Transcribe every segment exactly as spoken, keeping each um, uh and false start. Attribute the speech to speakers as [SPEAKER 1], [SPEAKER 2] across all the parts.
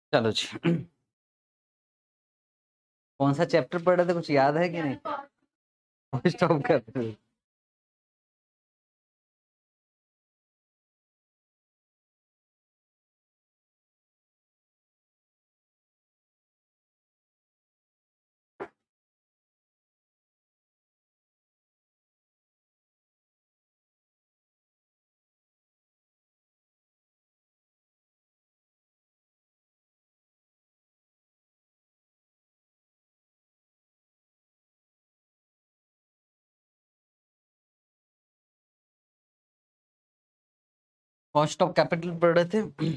[SPEAKER 1] चलो जी। कौन सा चैप्टर पढ़ रहे थे, कुछ याद है कि नहीं? स्टॉप कर दो। कॉस्ट ऑफ कैपिटल पढ़ रहे थे,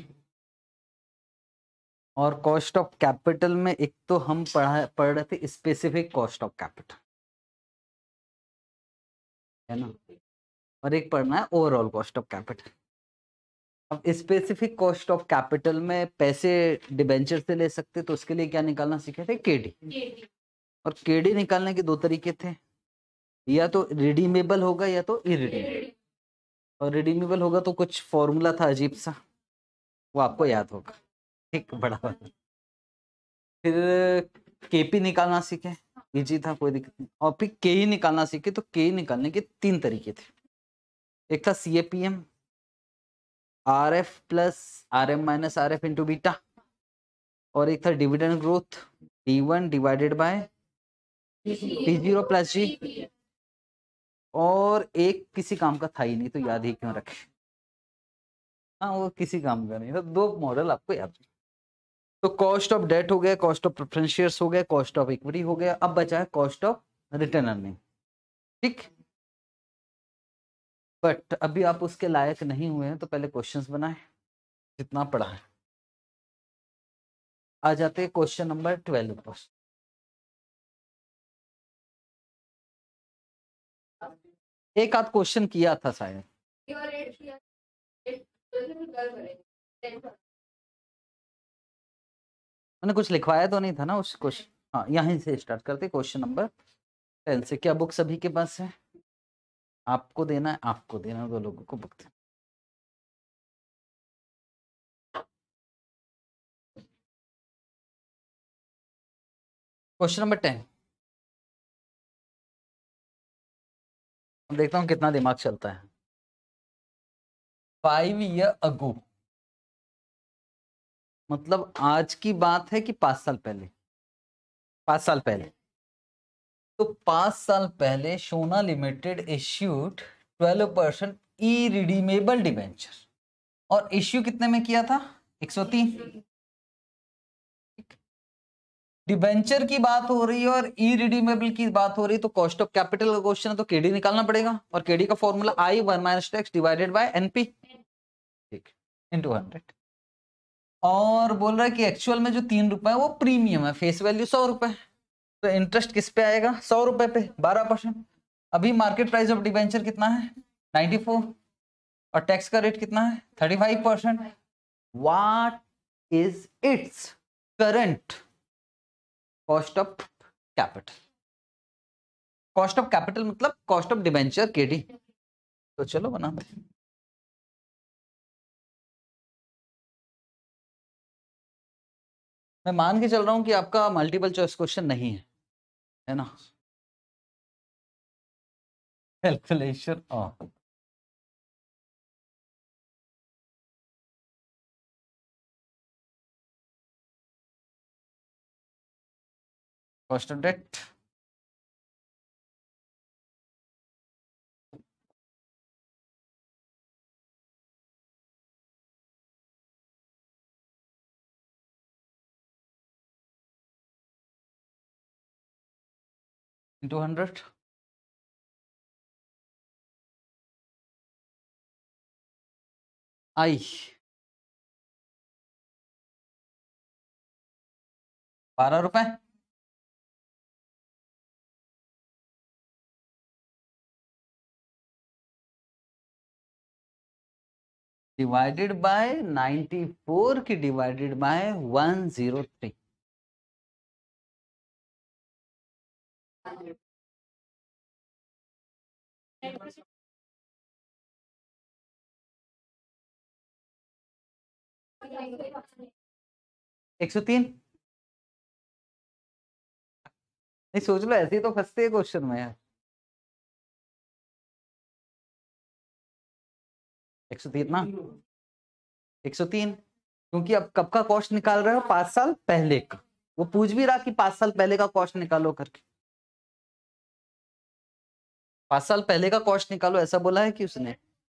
[SPEAKER 1] और कॉस्ट ऑफ कैपिटल में एक तो हम पढ़ा पढ़ रहे थे स्पेसिफिक कॉस्ट ऑफ कैपिटल, है ना, और एक पढ़ना है ओवरऑल कॉस्ट ऑफ कैपिटल। अब स्पेसिफिक कॉस्ट ऑफ कैपिटल में पैसे डिबेंचर से ले सकते, तो उसके लिए क्या निकालना सीखे थे? केडी। और केडी निकालने के दो तरीके थे, या तो रिडीमेबल होगा या तो इरिडीमेबल। और रिडीमेबल होगा तो कुछ फॉर्मूला था अजीब सा, वो आपको याद होगा, ठीक, बड़ा वाला। फिर केपी निकालना सीखे, इजी था, कोई दिक्कत नहीं। और फिर के ही निकालना सीखे, तो के निकालने के तीन तरीके थे। एक था C A P M, R F plus R M minus R F into beta, और एक था dividend growth, D one divided by P zero plus G, और एक किसी काम का था ही नहीं, तो याद ही क्यों रखे। हाँ, वो किसी काम का नहीं था। दो मॉडल आपको याद है। तो कॉस्ट ऑफ डेट हो गया, कॉस्ट ऑफ प्रेफरेंस शेयर्स हो गया, कॉस्ट ऑफ इक्विटी हो गया, अब बचा है कॉस्ट ऑफ रिटर्न अर्निंग, ठीक। बट अभी आप उसके लायक नहीं हुए हैं, तो पहले क्वेश्चंस बनाए जितना पढ़ा है। आ जाते हैं क्वेश्चन नंबर ट्वेल्व पर। एक आध क्वेश्चन किया था शायद, मैंने कुछ लिखवाया तो नहीं था ना उस क्वेश्चन। हाँ, यहीं से स्टार्ट करते क्वेश्चन नंबर टेन से। क्या बुक सभी के पास है? आपको देना है, आपको देना है, दो लोगों को बुक देना। क्वेश्चन नंबर टेन, देखता हूँ कितना दिमाग चलता है। फाइव ईयर अगो, मतलब आज की बात है कि पांच साल पहले? पांच साल पहले। तो पांच साल पहले Sona limited issued twelve percent irredeemable debenture, और इश्यू कितने में किया था? एक सौ तीन। डिबेंचर की बात हो रही है और ई रिडीमेबल की बात हो रही है, तो कॉस्ट ऑफ कैपिटल का क्वेश्चन है, तो केडी निकालना पड़ेगा, और केडी का formula I one minus tax divided by NP, ठीक, इनटू हंड्रेड। और बोल रहा है कि एक्चुअल में जो तीन रुपए है वो प्रीमियम है, फेस वैल्यू सौ रुपए, तो इंटरेस्ट किस पे आएगा? सौ रुपए पे, बारह परसेंट। अभी मार्केट प्राइस ऑफ डिबेंचर कितना है? नाइन्टी फोर, और टैक्स का रेट कितना है? Thirty five percent. What is its current cost of capital? Cost of capital मतलब कॉस्ट ऑफ डिबेंचर केडी। तो चलो बनाते हैं। मैं मान के चल रहा हूं कि आपका मल्टीपल चॉइस क्वेश्चन नहीं है, है ना? Calculation on. Cost of debt, into hundred. I बारह रुपए, डिवाइडेड बाय नाइन्टी फोर की divided by one zero three. एक सौ तीन। नहीं सोच लो, ऐसे ही तो फंसते हैं क्वेश्चन में यार। एक सौ तीन ना, एक सौ तीन, क्योंकि अब कब का कॉस्ट निकाल रहे हो, पांच साल पहले का। वो पूछ भी रहा कि पांच साल पहले का कॉस्ट निकालो करके, पांच साल पहले का कॉस्ट निकालो ऐसा बोला है कि उसने?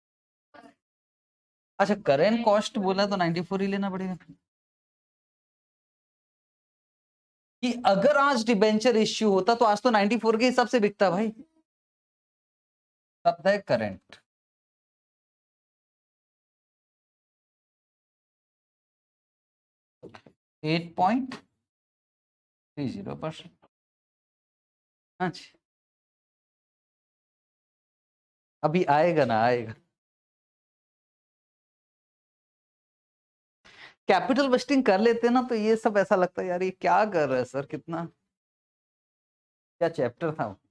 [SPEAKER 1] अच्छा करेंट कॉस्ट बोला तो नाइन्टी फोर ही लेना पड़ेगा कि अगर आज डिबेंचर इश्यू होता तो आज तो नाइन्टी फोर के हिसाब से बिकता भाई। तब है current. Eight point three zero percent. अच्छा अभी आएगा ना, आएगा। कैपिटल बस्टिंग कर लेते ना तो ये सब ऐसा लगता है यार ये क्या कर रहे हैं सर, कितना क्या चैप्टर था वो।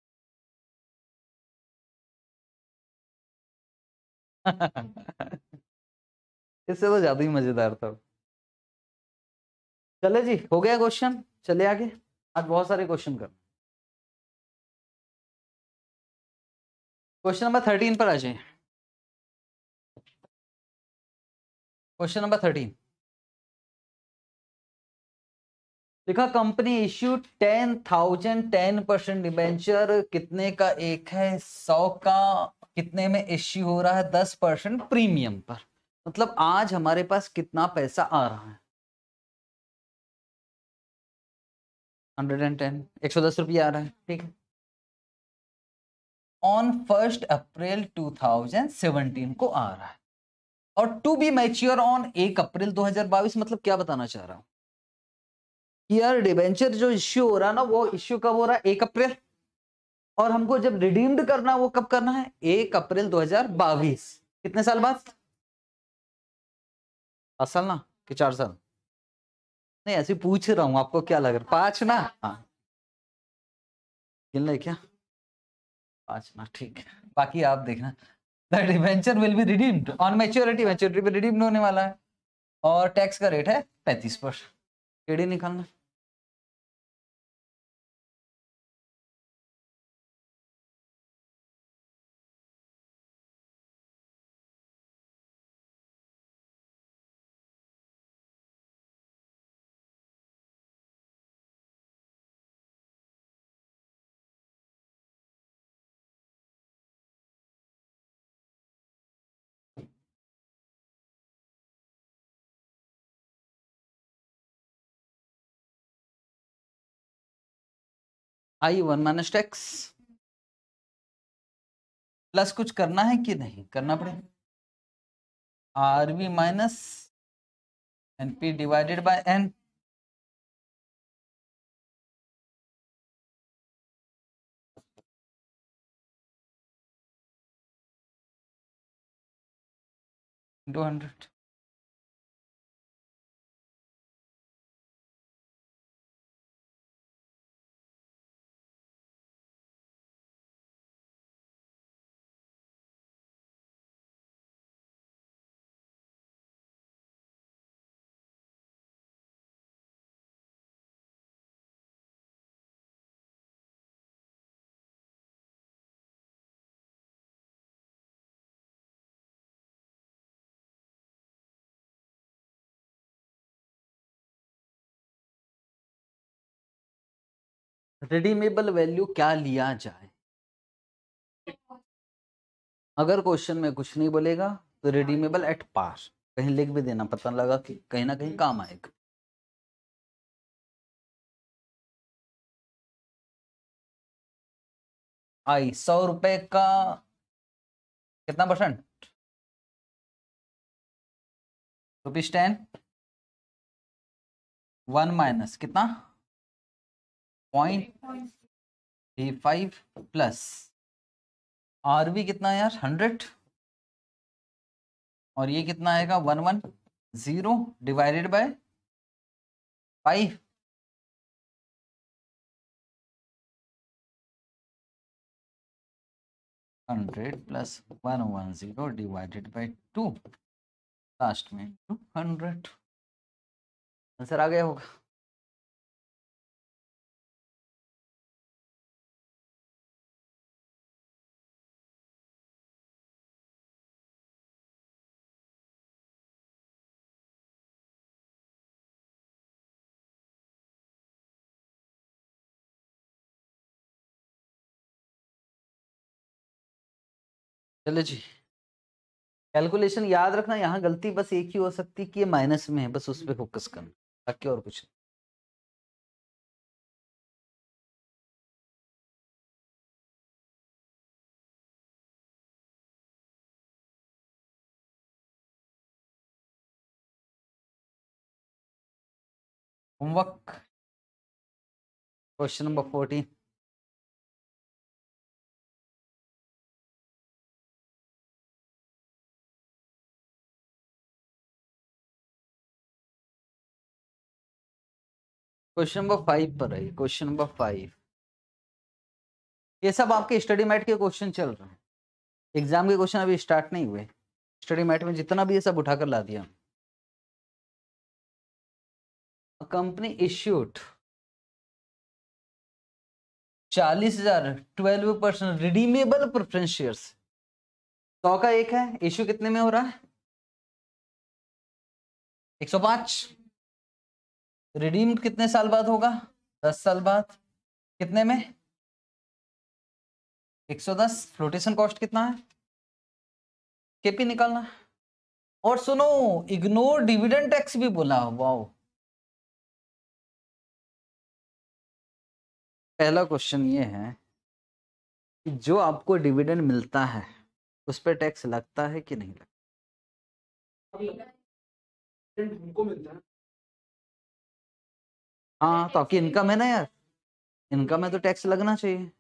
[SPEAKER 1] इससे तो ज्यादा ही मजेदार था। चले जी, हो गया क्वेश्चन, चले आगे। आज बहुत सारे क्वेश्चन कर। क्वेश्चन नंबर थर्टीन पर आ जाए। क्वेश्चन नंबर थर्टीन लिखा, company issue ten thousand ten percent debenture कितने का एक है, सौ का, कितने में इश्यू हो रहा है, दस परसेंट प्रीमियम पर। मतलब आज हमारे पास कितना पैसा आ रहा है, हंड्रेड एंड टेन, एक सौ दस रुपया आ रहा है, ठीक है। On first April two thousand seventeen को आ रहा है और टू बी मैच्योर ऑन एक अप्रैल दो हजार बाईस। मतलब क्या बताना चाह रहा हूं, यार डिबेंचर जो इश्यू हो रहा है ना, वो इश्यू कब हो रहा है, एक अप्रैल, और हमको जब रिडीम्ड करना वो कब करना है, एक अप्रैल दो हजार बाईस। कितने साल बाद, पांच साल ना कि चार साल? नहीं ऐसे पूछ रहा हूं, आपको क्या लग रहा है, पांच ना? हाँ गिन ले क्या, पांच ना, ठीक है। बाकी आप देखना, the debenture will be redeemed on maturity, maturity पे रिडीम्ड होने वाला है, और टैक्स का रेट है पैंतीस परसेंट। केडी निकालना। I one minus tax, plus कुछ करना है कि नहीं करना पड़ेगा, R V minus N P divided by N, two hundred. Redeemable value क्या लिया जाए, अगर क्वेश्चन में कुछ नहीं बोलेगा तो रिडीमेबल एट पार कहीं लिख भी देना, पता लगा कि कहीं ना कहीं काम आएगा। आई सौ रुपए का कितना percent, rupees ten, one minus कितना, point three five, plus RV कितना यार, हंड्रेड, और ये कितना आएगा, one one zero divided by five, hundred plus one one zero divided by two, last में टू हंड्रेड। आंसर आ गया होगा। चलो जी, कैलकुलेशन याद रखना, यहाँ गलती बस एक ही हो सकती कि ये माइनस में है, बस उस पर फोकस करना, बाकी और कुछ नहीं। Homework question number fourteen. Question number five पर है, क्वेश्चन नंबर फाइव। ये सब आपके स्टडी मैट के क्वेश्चन चल रहे हैं, एग्जाम के क्वेश्चन अभी स्टार्ट नहीं हुए। स्टडी मैट में जितना भी ये सब उठाकर ला दिया। कंपनी इश्यूड चालीस हजार twelve percent redeemable preference shares. सौ का एक है, इश्यू कितने में हो रहा है? एक सौ पांच। रिडीम कितने साल बाद होगा? दस साल बाद। कितने में? एक सौ दस। फ्लोटेशन कॉस्ट कितना है? केपी निकालना। और सुनो, इग्नोर डिविडेंड टैक्स भी बोला। वाओ। पहला क्वेश्चन ये है कि जो आपको डिविडेंड मिलता है उस पर टैक्स लगता है कि नहीं लगता?
[SPEAKER 2] हमको मिलता है।
[SPEAKER 1] हाँ, तो आपकी इनकम है ना यार, इनकम है तो टैक्स लगना चाहिए।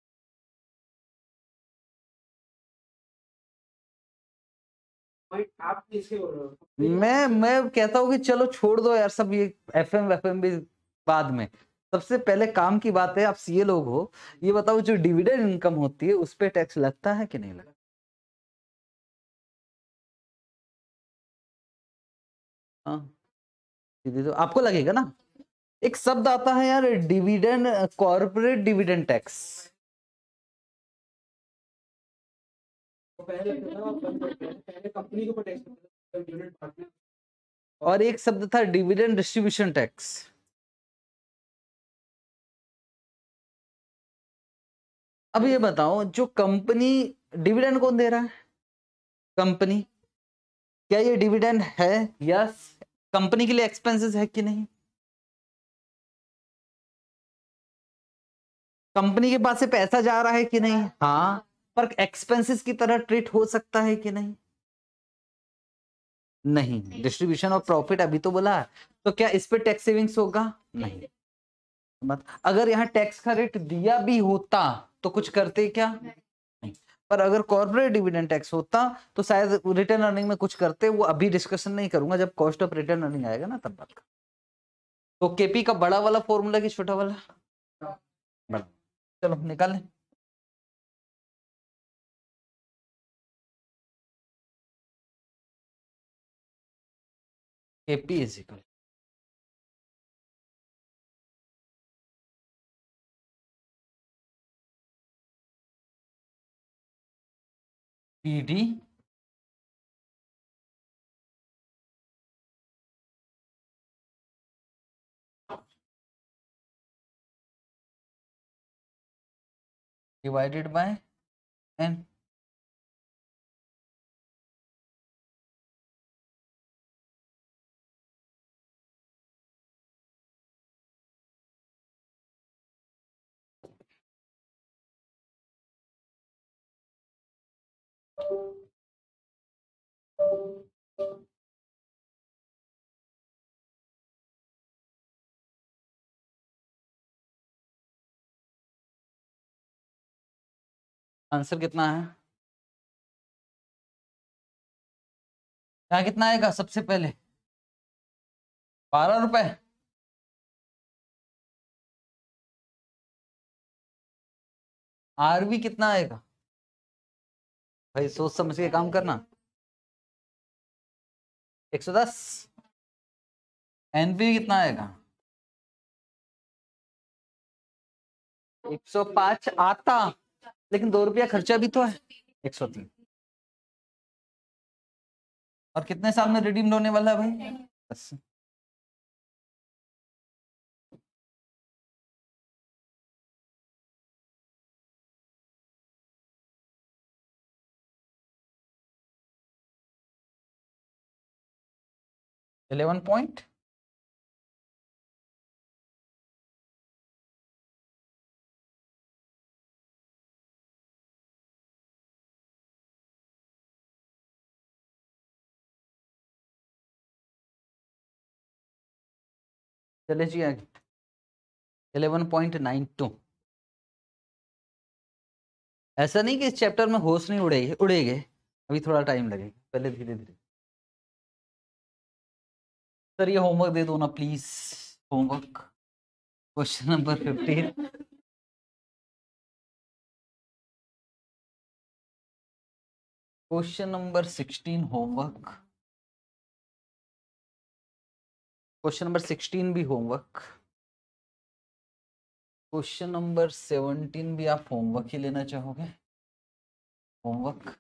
[SPEAKER 2] आप किसके हो रहे हो?
[SPEAKER 1] मैं मैं कहता हूँ कि चलो छोड़ दो यार सब ये एफएम एफएम भी बाद में। सबसे पहले काम की बात है, आप सीए लोग हो, ये बताओ जो डिविडेंड इनकम होती है उस पे टैक्स लगता है कि नहीं लगता? हाँ, सीधे तो आपको लगेगा ना। एक शब्द आता है यार, डिविडेंड, कॉर्पोरेट डिविडेंड टैक्स।
[SPEAKER 2] पहले पहले कंपनी के ऊपर टैक्स,
[SPEAKER 1] और एक शब्द था डिविडेंड डिस्ट्रीब्यूशन टैक्स। अब ये बताओ, जो कंपनी, डिविडेंड कौन दे रहा है? कंपनी। क्या ये डिविडेंड है? यस। कंपनी के लिए एक्सपेंसेस है कि नहीं? कंपनी के पास से पैसा जा रहा है कि नहीं? हाँ। पर एक्सपेंसेस की तरह ट्रीट हो सकता है कि नहीं? नहीं। डिस्ट्रीब्यूशन ऑफ प्रॉफिट अभी तो बोला है, तो क्या इस पे टैक्स सेविंग्स होगा? नहीं। मत अगर यहाँ टैक्स का रेट दिया भी होता तो कुछ करते क्या? नहीं। पर अगर कॉर्पोरेट डिविडेंड टैक्स होता तो शायद रिटर्न अर्निंग में कुछ करते। वो अभी डिस्कशन नहीं करूंगा, जब कॉस्ट ऑफ रिटर्न अर्निंग आएगा ना तब बात कर। तो केपी का बड़ा वाला फॉर्मूला कि छोटा वाला? बड़ा। चलो निकालें। KP is equal PD divided by N. Answer कितना है? यहाँ कितना आएगा सबसे पहले? बारह रुपए। आरबी कितना आएगा भाई? सोच समझ के काम करना। एक सौ दस। एनपी कितना आएगा? एक सौ पाँच आता, लेकिन दो रुपया खर्चा भी तो है, एक सौ तीन। और कितने साल में रिडीम्ड होने वाला है भाई? बस इलेवन पॉइंट चले जी आगे। Eleven point nine two. ऐसा नहीं कि इस चैप्टर में होश नहीं उड़ेगे, उड़ेगे, अभी थोड़ा टाइम लगेगा, पहले धीरे धीरे। सर ये होमवर्क दे दो ना please, homework question number fifteen. Question number sixteen homework, question number sixteen भी होमवर्क, क्वेश्चन नंबर सेवनटीन भी आप होमवर्क ही लेना चाहोगे? होमवर्क,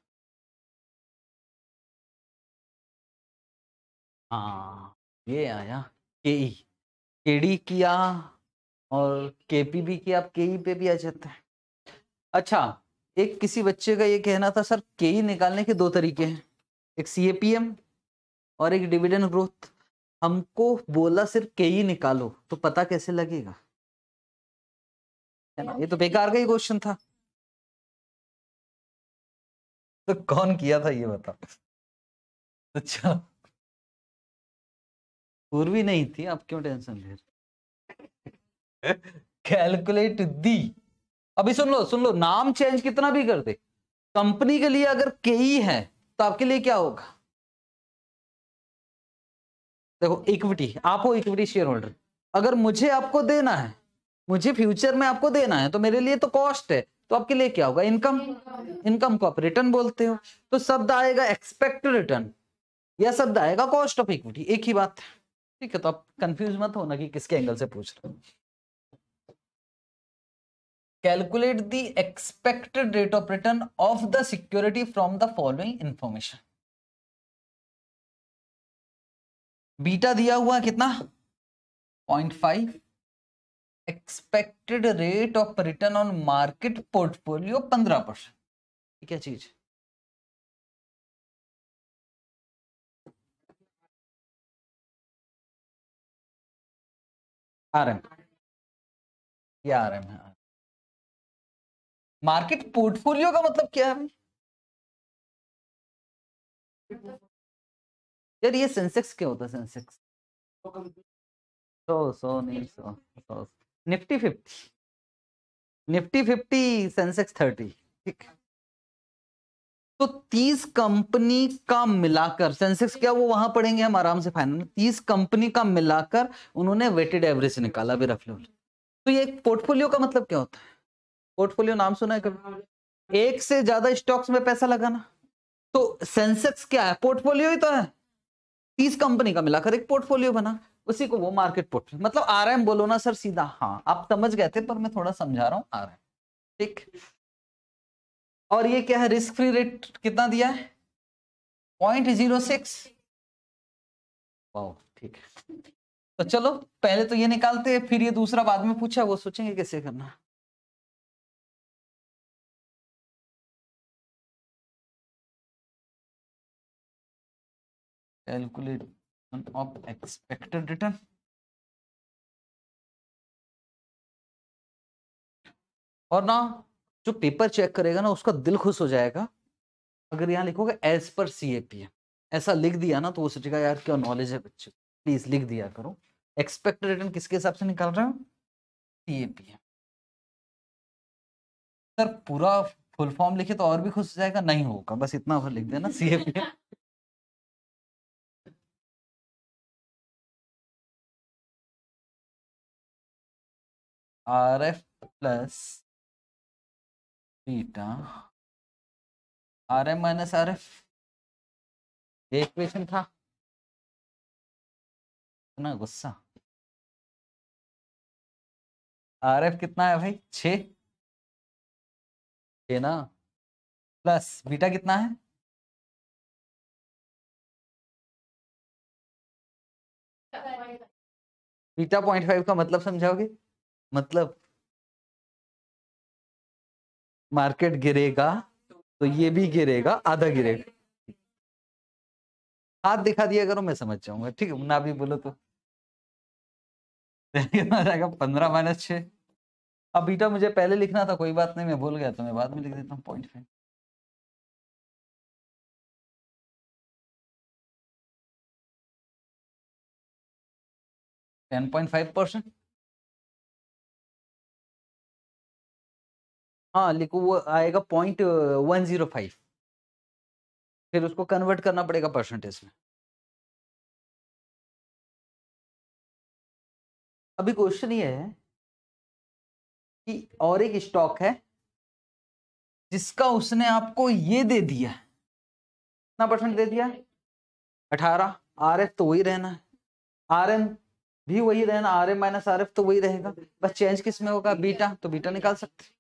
[SPEAKER 1] हाँ ये आया केई, केडी किया और केपी भी किया, आप केई पे भी आ जाते हैं। अच्छा, एक किसी बच्चे का ये कहना था सर केई निकालने के दो तरीके हैं, एक सीएपीएम और एक डिविडेंड ग्रोथ। हमको बोला सिर्फ केई निकालो, तो पता कैसे लगेगा? है ना, ये तो बेकार का ही क्वेश्चन था। तो कौन किया था ये बता। अच्छा, पूर्वी नहीं थी, आप क्यों टेंशन ले रहे? कैलकुलेट दी, अभी सुन लो सुन लो, नाम चेंज कितना भी कर दे, कंपनी के लिए अगर केई है तो आपके लिए क्या होगा? देखो इक्विटी, आप हो इक्विटी शेयर होल्डर, अगर मुझे आपको देना है, मुझे फ्यूचर में आपको देना है, तो मेरे लिए तो कॉस्ट है, तो आपके लिए क्या होगा? इनकम। इनकम को आप रिटर्न बोलते हो, तो शब्द आएगा एक्सपेक्टेड रिटर्न या शब्द आएगा कॉस्ट ऑफ इक्विटी, एक ही बात है। ठीक है, तो आप कंफ्यूज मत होना कि किसके एंगल से पूछ रहे हो। Calculate the expected rate of return of the security from the following information. Beta दिया हुआ कितना? Point five. Expected rate of return on market portfolio पंद्रह परसेंट। क्या चीज? आरएम, ये आरएम है। मार्केट पोर्टफोलियो का मतलब क्या है भाई? यार ये सेंसेक्स क्या होता है? सेंसेक्स सो सो नहीं so, so Nifty fifty, Nifty fifty Sensex thirty. ठीक, तो तीस कंपनी का मिलाकर सेंसेक्स क्या, वो वहां पढ़ेंगे हम आराम से फाइनल में। तीस कंपनी का मिलाकर उन्होंने वेटेड एवरेज निकाला भी रफली। तो ये पोर्टफोलियो का मतलब क्या होता है? पोर्टफोलियो नाम सुना है कभी? एक से ज्यादा स्टॉक्स में पैसा लगाना। तो सेंसेक्स क्या है? पोर्टफोलियो ही तो है, तीस कंपनी का मिलाकर एक पोर्टफोलियो बना, उसी को वो मार्केट पोर्टफोलियो मतलब आरएम बोलो ना सर सीधा। हाँ आप समझ गए थे, पर मैं थोड़ा समझा रहा हूं आरएम। ठीक, और ये क्या है? रिस्क फ्री रेट कितना दिया है? Point zero six. ठीक है, तो चलो पहले तो ये निकालते हैं, फिर ये दूसरा बाद में पूछा वो सोचेंगे कैसे करना। कैलकुलेशन ऑफ एक्सपेक्टेड रिटर्न, और ना जो पेपर चेक करेगा ना उसका दिल खुश हो जाएगा अगर यहाँ लिखोगे एज पर सीएपीएम। ऐसा लिख दिया ना तो वो सोचेगा यार क्या नॉलेज है बच्चे, प्लीज लिख दिया करो। एक्सपेक्टेड रिटर्न किसके हिसाब से निकाल रहे हो? सीएपीएम। सर पूरा फुल फॉर्म लिखे तो और भी खुश हो जाएगा, नहीं होगा, बस इतना भर लिख देना CAPM. R F plus beta R M minus R F, ये इक्वेशन था। इतना गुस्सा। आर एफ कितना है भाई? छः छः ना, प्लस बीटा कितना है? बीटा पॉइंट फाइव का मतलब समझाओगे? मतलब मार्केट गिरेगा तो ये भी गिरेगा, आधा गिरेगा। हाथ दिखा दिया करो, मैं समझ जाऊंगा। ठीक है, ना भी बोलो तो कितना जाएगा? पंद्रह माइनस छः। अब बीटा मुझे पहले लिखना था, कोई बात नहीं, मैं भूल गया तो मैं बाद में लिख देता हूँ point five. Ten point five percent. हाँ लिखो, वो आएगा पॉइंट वन जीरो फाइव, फिर उसको कन्वर्ट करना पड़ेगा परसेंटेज में। अभी क्वेश्चन ये है कि और एक स्टॉक है जिसका उसने आपको ये दे दिया, कितना परसेंट दे दिया? अठारह। आर एफ तो वही रहना है, आर एम भी वही रहना, R M minus R F तो वही रहेगा, बस चेंज किस में होगा? बीटा, तो बीटा निकाल सकते।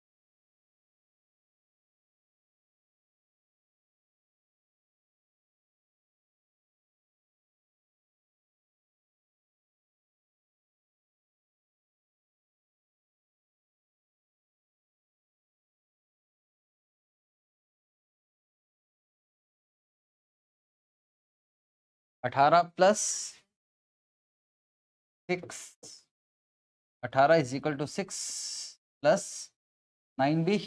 [SPEAKER 1] अठारह प्लस सिक्स, अठारह is equal to six plus nine B.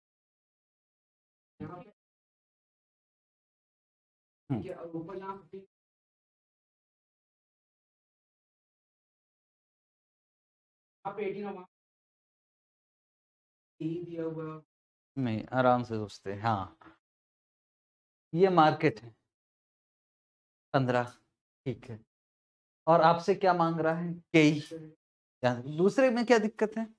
[SPEAKER 2] ऊपर यहाँ आप एटीन दिया हुआ
[SPEAKER 1] नहीं, आराम से सोचते हैं। हाँ ये मार्केट है पंद्रह, ठीक है, और आपसे क्या मांग रहा है? कई। दूसरे में क्या दिक्कत है?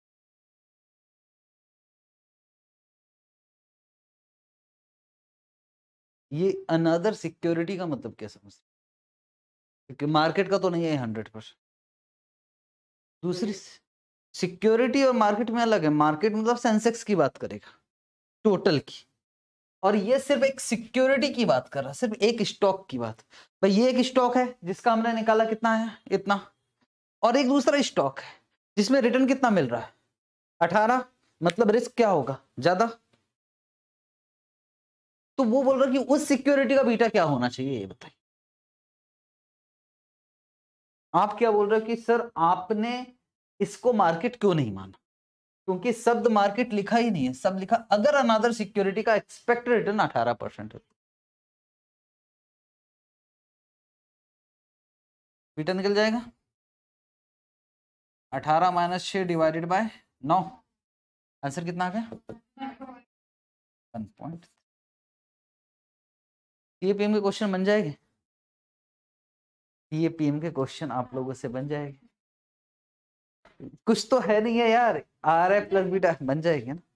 [SPEAKER 1] ये अनदर सिक्योरिटी का मतलब क्या समझते? क्योंकि मार्केट का तो नहीं है हंड्रेड परसेंट। दूसरी सिक्योरिटी और मार्केट में अलग है। मार्केट मतलब सेंसेक्स की बात करेगा, टोटल की, और ये सिर्फ एक सिक्योरिटी की बात कर रहा है, सिर्फ एक स्टॉक की बात। भाई ये एक स्टॉक है जिसका हमने निकाला कितना है? इतना। और एक दूसरा स्टॉक है जिसमें रिटर्न कितना मिल रहा है? अठारह। मतलब रिस्क क्या होगा? ज्यादा। तो वो बोल रहा है कि उस सिक्योरिटी का बीटा क्या होना चाहिए, ये बताइए। आप क्या बोल रहे हो कि सर आपने इसको मार्केट क्यों नहीं माना? क्योंकि शब्द मार्केट लिखा ही नहीं है, सब लिखा अगर अनदर सिक्योरिटी का एक्सपेक्टेड रिटर्न अठारह परसेंट है, बीटा निकल जाएगा। अठारह माइनस छह डिवाइडेड बाय नौ, आंसर कितना आ गया? One point. ये पीएम के क्वेश्चन बन जाएंगे, ये पीएम के क्वेश्चन आप लोगों से बन जाएंगे। कुछ तो है नहीं है यार, आर है प्लस बीटा बन जाएगी ना।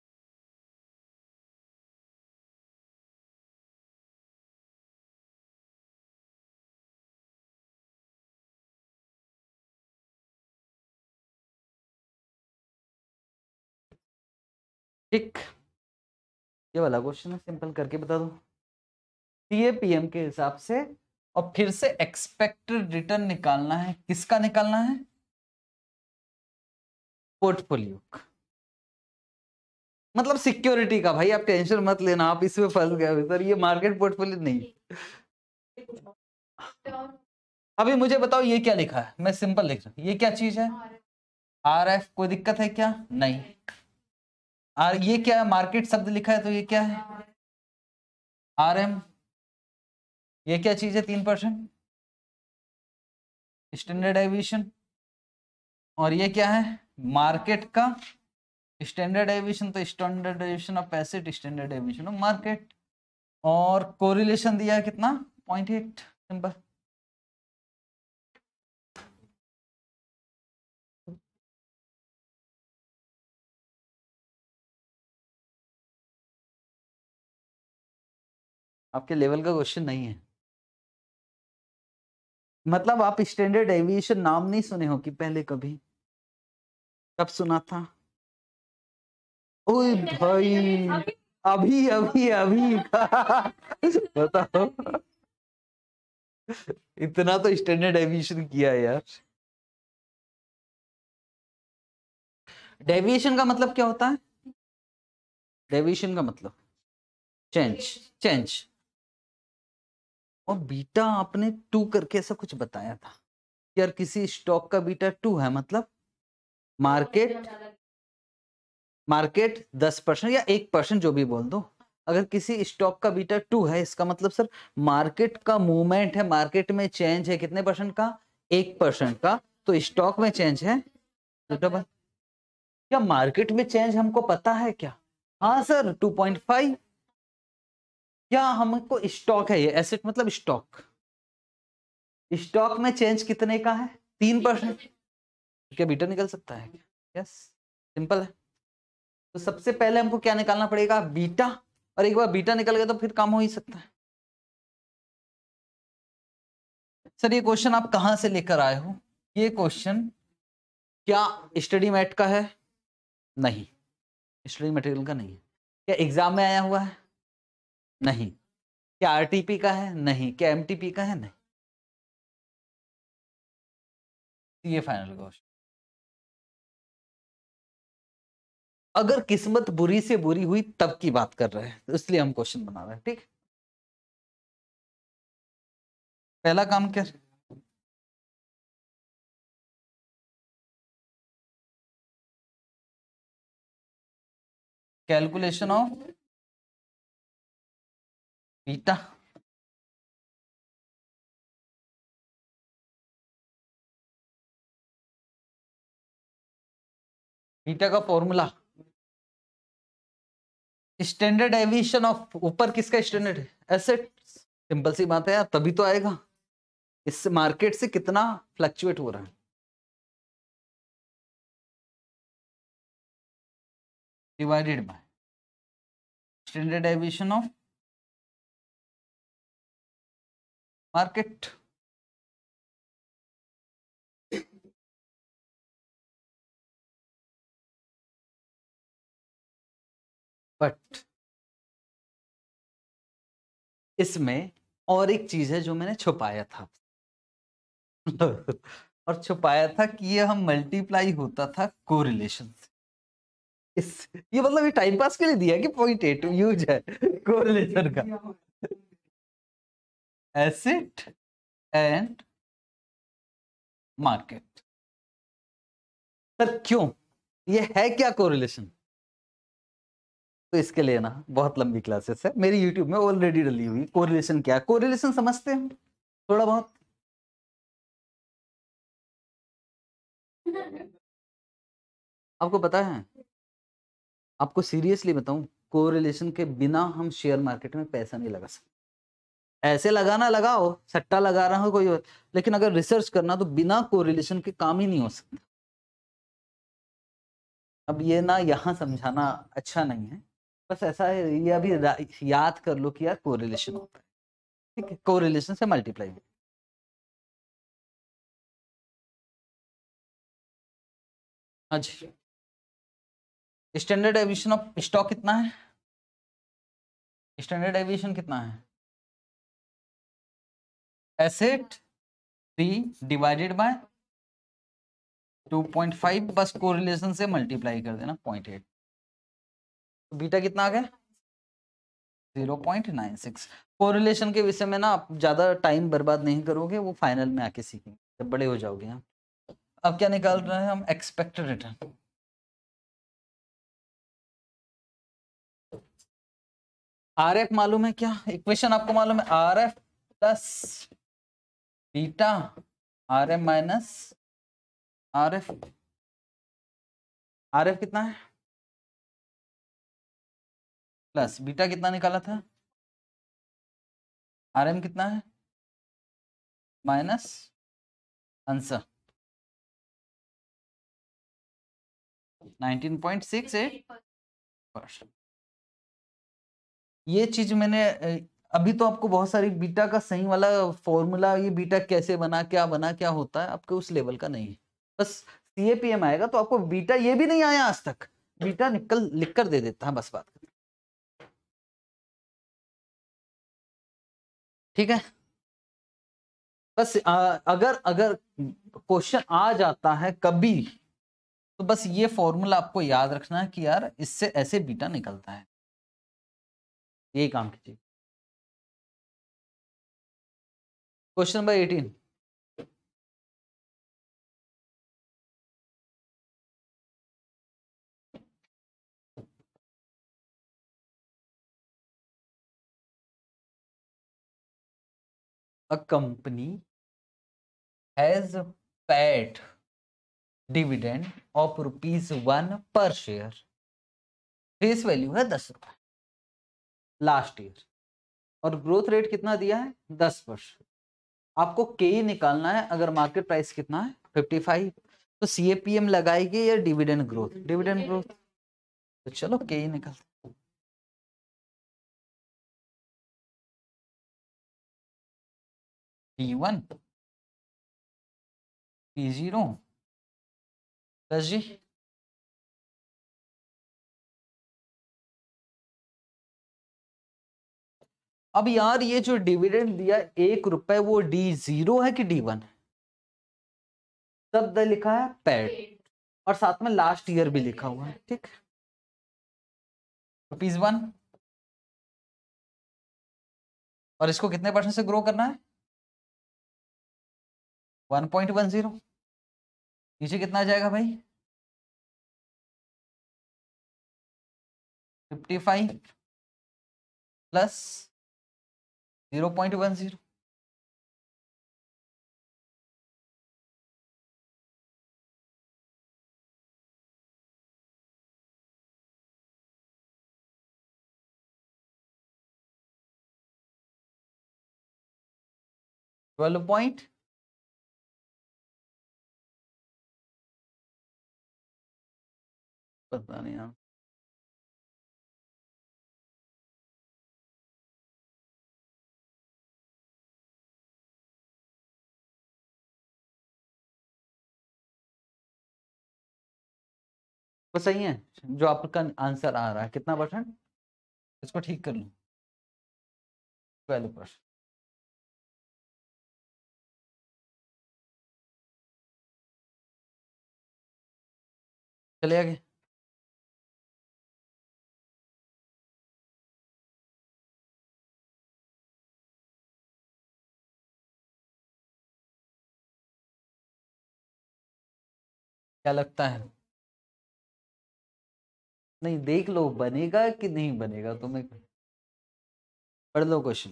[SPEAKER 1] ठीक, ये वाला क्वेश्चन है, सिंपल करके बता दो। सीए पीएम के हिसाब से, और फिर से एक्सपेक्टेड रिटर्न निकालना है। किसका निकालना है? पोर्टफोलियो का, मतलब सिक्योरिटी का। भाई आप टेंशन मत लेना, आप इसमें फंस गए सर, ये मार्केट पोर्टफोलियो नहीं। अभी मुझे बताओ ये क्या लिखा है? मैं सिंपल लिख रहा हूं, ये क्या चीज है? R F. कोई दिक्कत है क्या? नहीं। आर ये क्या है? मार्केट शब्द लिखा है तो ये क्या है? R M. ये क्या चीज है? तीन परसेंट स्टैंडर्ड डेविएशन। और ये क्या है? मार्केट का स्टैंडर्ड डेविएशन, तो standard deviation of asset, standard deviation of market. और कोरिलेशन दिया है कितना? Point eight. सिंपल। आपके लेवल का क्वेश्चन नहीं है। मतलब आप स्टैंडर्ड डेविएशन नाम नहीं सुने हो कि पहले कभी? कब सुना था? ओए भाई, अभी अभी अभी बताओ, इतना तो स्टैंडर्ड डेविएशन किया है यार। डेविएशन का मतलब क्या होता है? डेविएशन का मतलब चेंज, चेंज। और बीटा आपने टू करके ऐसा कुछ बताया था यार, किसी स्टॉक का बीटा टू है मतलब मार्केट, मार्केट दस परसेंट या एक परसेंट जो भी बोल दो, अगर किसी स्टॉक का बीटा टू है इसका मतलब सर मार्केट का मूवमेंट है, मार्केट में चेंज है कितने परसेंट का? एक परसेंट का। तो स्टॉक में चेंज है सुटेबल। क्या मार्केट में चेंज हमको पता है क्या? हाँ सर टू पॉइंट फाइव। क्या हमको स्टॉक है, ये एसेट मतलब स्टॉक, स्टॉक में चेंज कितने का है? तीन परसेंट। क्या बीटा निकल सकता है? यस, सिंपल है। तो सबसे पहले हमको क्या निकालना पड़ेगा? बीटा। और एक बार बीटा निकल गया तो फिर काम हो ही सकता है। सर ये क्वेश्चन आप कहां से लेकर आए हो? ये क्वेश्चन क्या स्टडी मैट का है? नहीं, स्टडी मटेरियल का नहीं है। क्या एग्जाम में आया हुआ है? नहीं। क्या आरटीपी का है? नहीं। क्या एमटीपी का है? नहीं। ये फाइनल क्वेश्चन। अगर किस्मत बुरी से बुरी हुई तब की बात कर रहे हैं, तो इसलिए हम क्वेश्चन बना रहे हैं। ठीक, पहला काम क्या? Calculation of beta. बीटा का फॉर्मूला स्टैंडर्ड डेविएशन ऑफ, ऊपर किसका स्टैंडर्ड है? एसेट। सिंपल सी बात है यार, तभी तो आएगा। इस मार्केट से कितना फ्लक्चुएट हो रहा है, divided by standard deviation of market. But इसमें और एक चीज है जो मैंने छुपाया था और छुपाया था कि ये हम मल्टीप्लाई होता था कोरिलेशन से। इस ये मतलब ये टाइम पास के लिए दिया है कि पॉइंट एट यूज है कोरिलेशन का। Asset and market. सर क्यों, ये है क्या कोरिलेशन? तो इसके लिए ना बहुत लंबी क्लासेस है मेरी यूट्यूब में ऑलरेडी डली हुई। कोरिलेशन क्या है? कोरिलेशन समझते हैं थोड़ा बहुत? आपको पता है, आपको सीरियसली बताऊं, कोरिलेशन के बिना हम शेयर मार्केट में पैसा नहीं लगा सकते। ऐसे लगाना लगाओ, सट्टा लगा रहा हो कोई और, लेकिन अगर रिसर्च करना तो बिना कोरिलेशन के काम ही नहीं हो सकता। अब ये ना यहाँ समझाना अच्छा नहीं है, बस ऐसा है, ये अभी याद कर लो कि यार कोरिलेशन होता है। ठीक है, कोरिलेशन से मल्टीप्लाई। हाँ जी, स्टैंडर्ड डेविएशन ऑफ स्टॉक कितना है? स्टैंडर्ड डेविएशन कितना है? Asset three divided by two point five, बस कोरिलेशन से मल्टीप्लाई कर देना पॉइंट एट। तो बीटा कितना आ गया? Zero point nine six. Correlation के विषय में ना आप ज्यादा टाइम बर्बाद नहीं करोगे, वो फाइनल में आके सीखेंगे जब बड़े हो जाओगे। हम अब क्या निकाल रहे हैं? हम एक्सपेक्टेड रिटर्न। आर एफ मालूम है क्या? इक्वेशन आपको मालूम है, R F plus beta R F minus R F. R F कितना है? प्लस बीटा कितना निकाला था? आर एम कितना है? Minus answer nineteen point six eight percent. ये चीज मैंने अभी तो आपको बहुत सारी बीटा का सही वाला फॉर्मूला, ये बीटा कैसे बना, क्या बना, क्या होता है, आपके उस लेवल का नहीं है। बस सीएपीएम आएगा तो आपको बीटा ये भी नहीं आया आज तक, बीटा निकल लिख कर दे देता है, बस बात। ठीक है, बस आ, अगर अगर क्वेश्चन आ जाता है कभी, तो बस ये फॉर्मूला आपको याद रखना है कि यार इससे ऐसे बीटा निकलता है, यही काम कीजिए। Question number eighteen, a company has paid dividend of rupees one पर शेयर, फेस वैल्यू है दस रुपए लास्ट ईयर, और ग्रोथ रेट कितना दिया है दस परसेंट। आपको के निकालना है, अगर मार्केट प्राइस कितना है फिफ्टी फाइव, तो सीएपीएम लगाएगी या डिविडेंड ग्रोथ, डिविडेंड ग्रोथ, तो चलो के निकल, D one P zero plus G, अब यार ये जो डिविडेंड दिया एक रुपए, वो डी जीरो है कि डी वन है? शब्द लिखा है पेड, और साथ में लास्ट ईयर भी लिखा हुआ है, ठीक, रुपीज वन, और इसको कितने परसेंट से ग्रो करना है वन पॉइंट वन जीरो, नीचे कितना आ जाएगा भाई fifty five plus zero point one zero, twelve point पता नहीं यार, वो सही है जो आपका आंसर आ रहा है, कितना परसेंट, इसको ठीक कर लो, ट्वेल्व परसेंट। चले आगे, क्या लगता है, नहीं देख लो बनेगा कि नहीं बनेगा, तुम्हें पढ़ लो क्वेश्चन,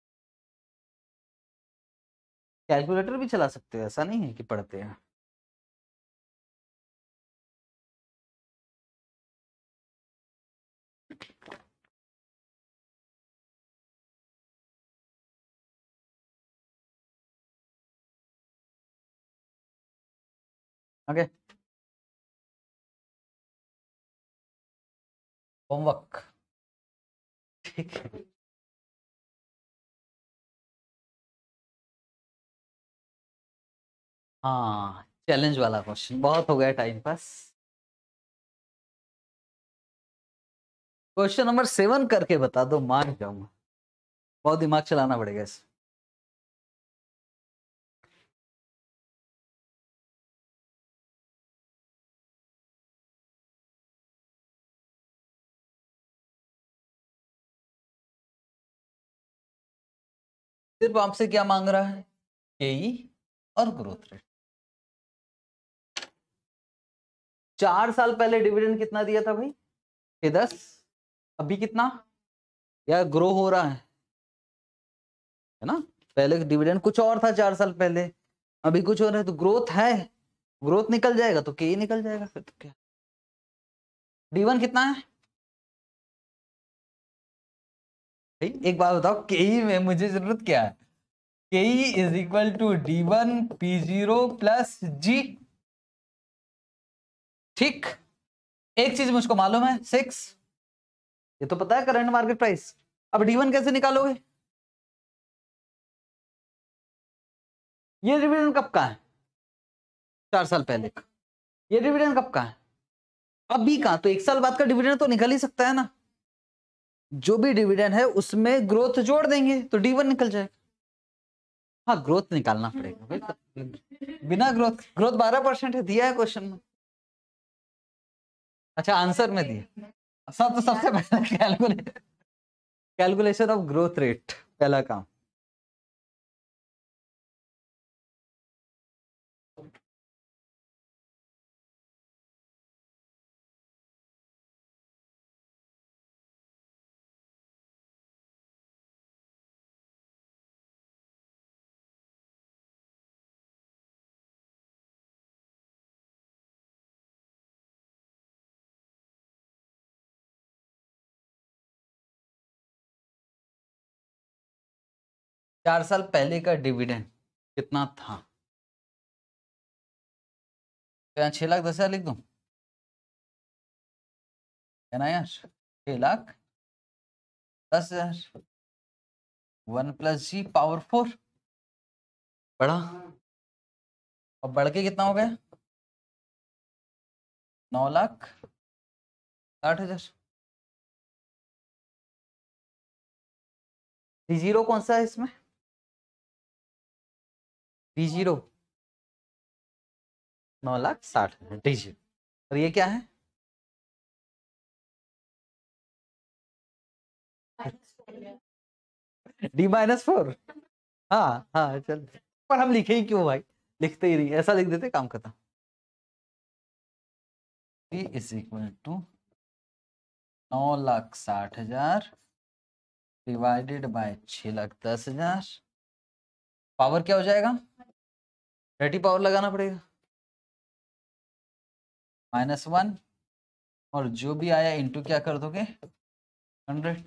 [SPEAKER 1] कैलकुलेटर भी चला सकते हो, ऐसा नहीं है कि पढ़ते हैं। आगे, होमवर्क, ठीक है, हाँ चैलेंज वाला क्वेश्चन, बहुत हो गया time pass. Question number seven करके बता दो, मान जाऊंगा, बहुत दिमाग चलाना पड़ेगा इस, सिर्फ आपसे क्या मांग रहा है, केई और ग्रोथ रेट। चार साल पहले डिविडेंड कितना दिया था भाई, ये दस, अभी कितना, या ग्रो हो रहा है है ना, पहले डिविडेंड कुछ और था चार साल पहले, अभी कुछ और है, तो ग्रोथ है, ग्रोथ निकल जाएगा तो के निकल जाएगा, फिर तो क्या, डी वन कितना है भाई, एक बात बताओ, के में मुझे जरूरत क्या है, K is equal to D one P zero plus G, ठीक, एक चीज मुझको मालूम है सिक्स, ये तो पता है करंट मार्केट प्राइस, अब डी वन कैसे निकालोगे, ये डिविडेंड कब का है? चार साल पहले का। ये डिविडेंड कब का है? अभी का। तो एक साल बाद का डिविडेंड तो निकल ही सकता है ना। जो भी डिविडेंड है उसमें ग्रोथ जोड़ देंगे तो डी वन निकल जाएगा। हाँ ग्रोथ निकालना पड़ेगा भाई, बिना ग्रोथ, ग्रोथ बारह परसेंट है, दिया है क्वेश्चन में। अच्छा आंसर में दिया सब। तो सबसे पहला calculation calculation of growth rate पहला काम। चार साल पहले का डिविडेंड कितना था? क्या छह लाख दस हजार लिख दूं? है ना यार, छह लाख दस हजार। One plus G power four बढ़ा, और बढ़ के कितना हो गया? नौ लाख साठ हजार। डी जीरो कौन सा है इसमें? डी जीरो नौ लाख साठ हजार डी जीरो। और ये क्या है? D minus four. हाँ हाँ चल, पर हम लिखे ही क्यों भाई, लिखते ही नहीं, ऐसा लिख देते काम खत्म। पी इज इक्वल टू नौ लाख साठ हजार डिवाइडेड बाय छह लाख दस हजार। पावर क्या हो जाएगा? थर्टी पावर लगाना पड़ेगा, माइनस वन, और जो भी आया इंटू क्या कर दोगे? हंड्रेड।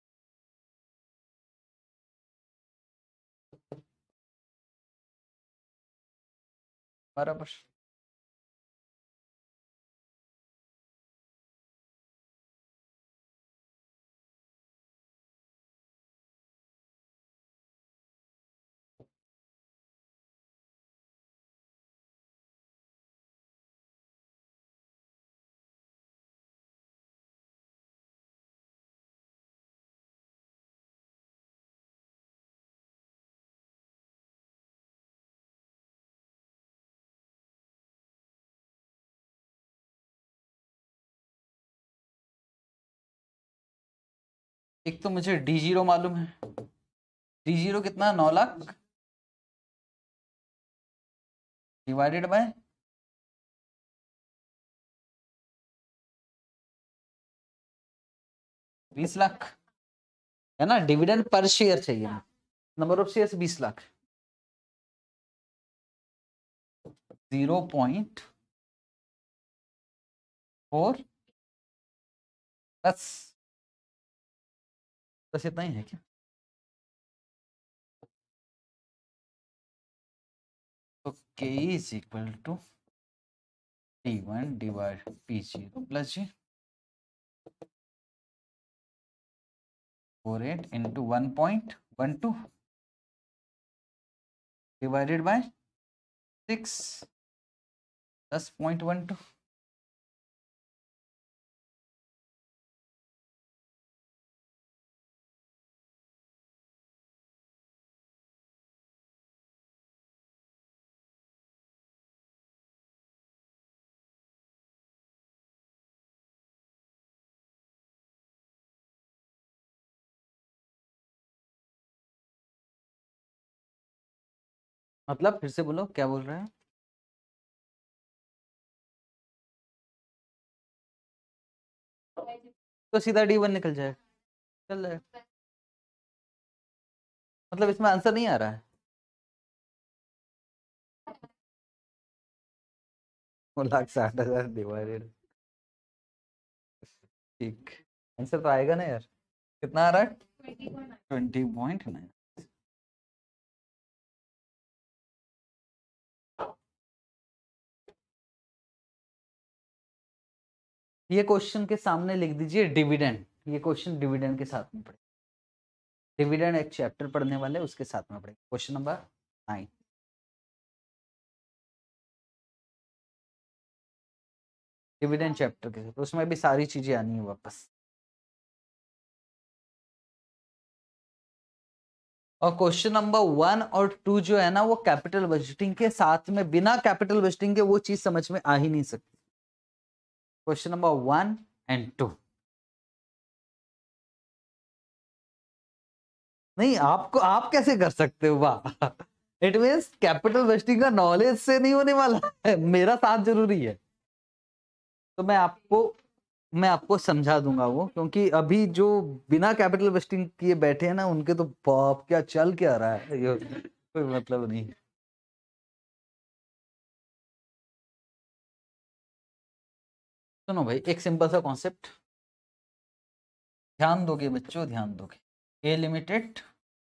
[SPEAKER 1] बराबर। एक तो मुझे डी जीरो मालूम है, डी जीरो कितना? नौ लाख डिवाइडेड बाय बीस लाख, है ना। डिविडेंड पर शेयर चाहिए, नंबर ऑफ शेयर्स बीस लाख। जीरो पॉइंट फोर बस, बस इतना ही है क्या? तो K is equal to T one divide P zero plus G four eight into one point one two divided by six दस पॉइंट वन टू। मतलब फिर से बोलो, क्या बोल रहे हैं? तो सीधा डी वन निकल जाएगा, चल जाएगा। मतलब इसमें आंसर नहीं आ रहा है। वो लाख साठ हजार डिवाइडेड, ठीक। आंसर तो आएगा ना यार, कितना आ रहा है? Twenty point nine. ये क्वेश्चन के सामने लिख दीजिए डिविडेंड। ये क्वेश्चन डिविडेंड के साथ में पढ़े, डिविडेंड एक चैप्टर पढ़ने वाले उसके साथ में पढ़े, question number nine. Dividend chapter के, तो उसमें भी सारी चीजें आनी है वापस। और क्वेश्चन नंबर वन और टू जो है ना वो कैपिटल बजटिंग के साथ में, बिना कैपिटल बजटिंग के वो चीज समझ में आ ही नहीं सकती। Question number one and two नहीं, आपको आप कैसे कर सकते हो? वाह, इट मीन्स कैपिटल बजटिंग का नॉलेज से नहीं होने वाला है, मेरा साथ जरूरी है। तो मैं आपको मैं आपको समझा दूंगा वो, क्योंकि अभी जो बिना कैपिटल बजटिंग किए बैठे हैं ना उनके तो बाप क्या चल क्या रहा है, ये कोई मतलब नहीं। सुनो भाई, एक सिंपल सा कॉन्सेप्ट ध्यान दोगे बच्चों, ध्यान दोगे। ए लिमिटेड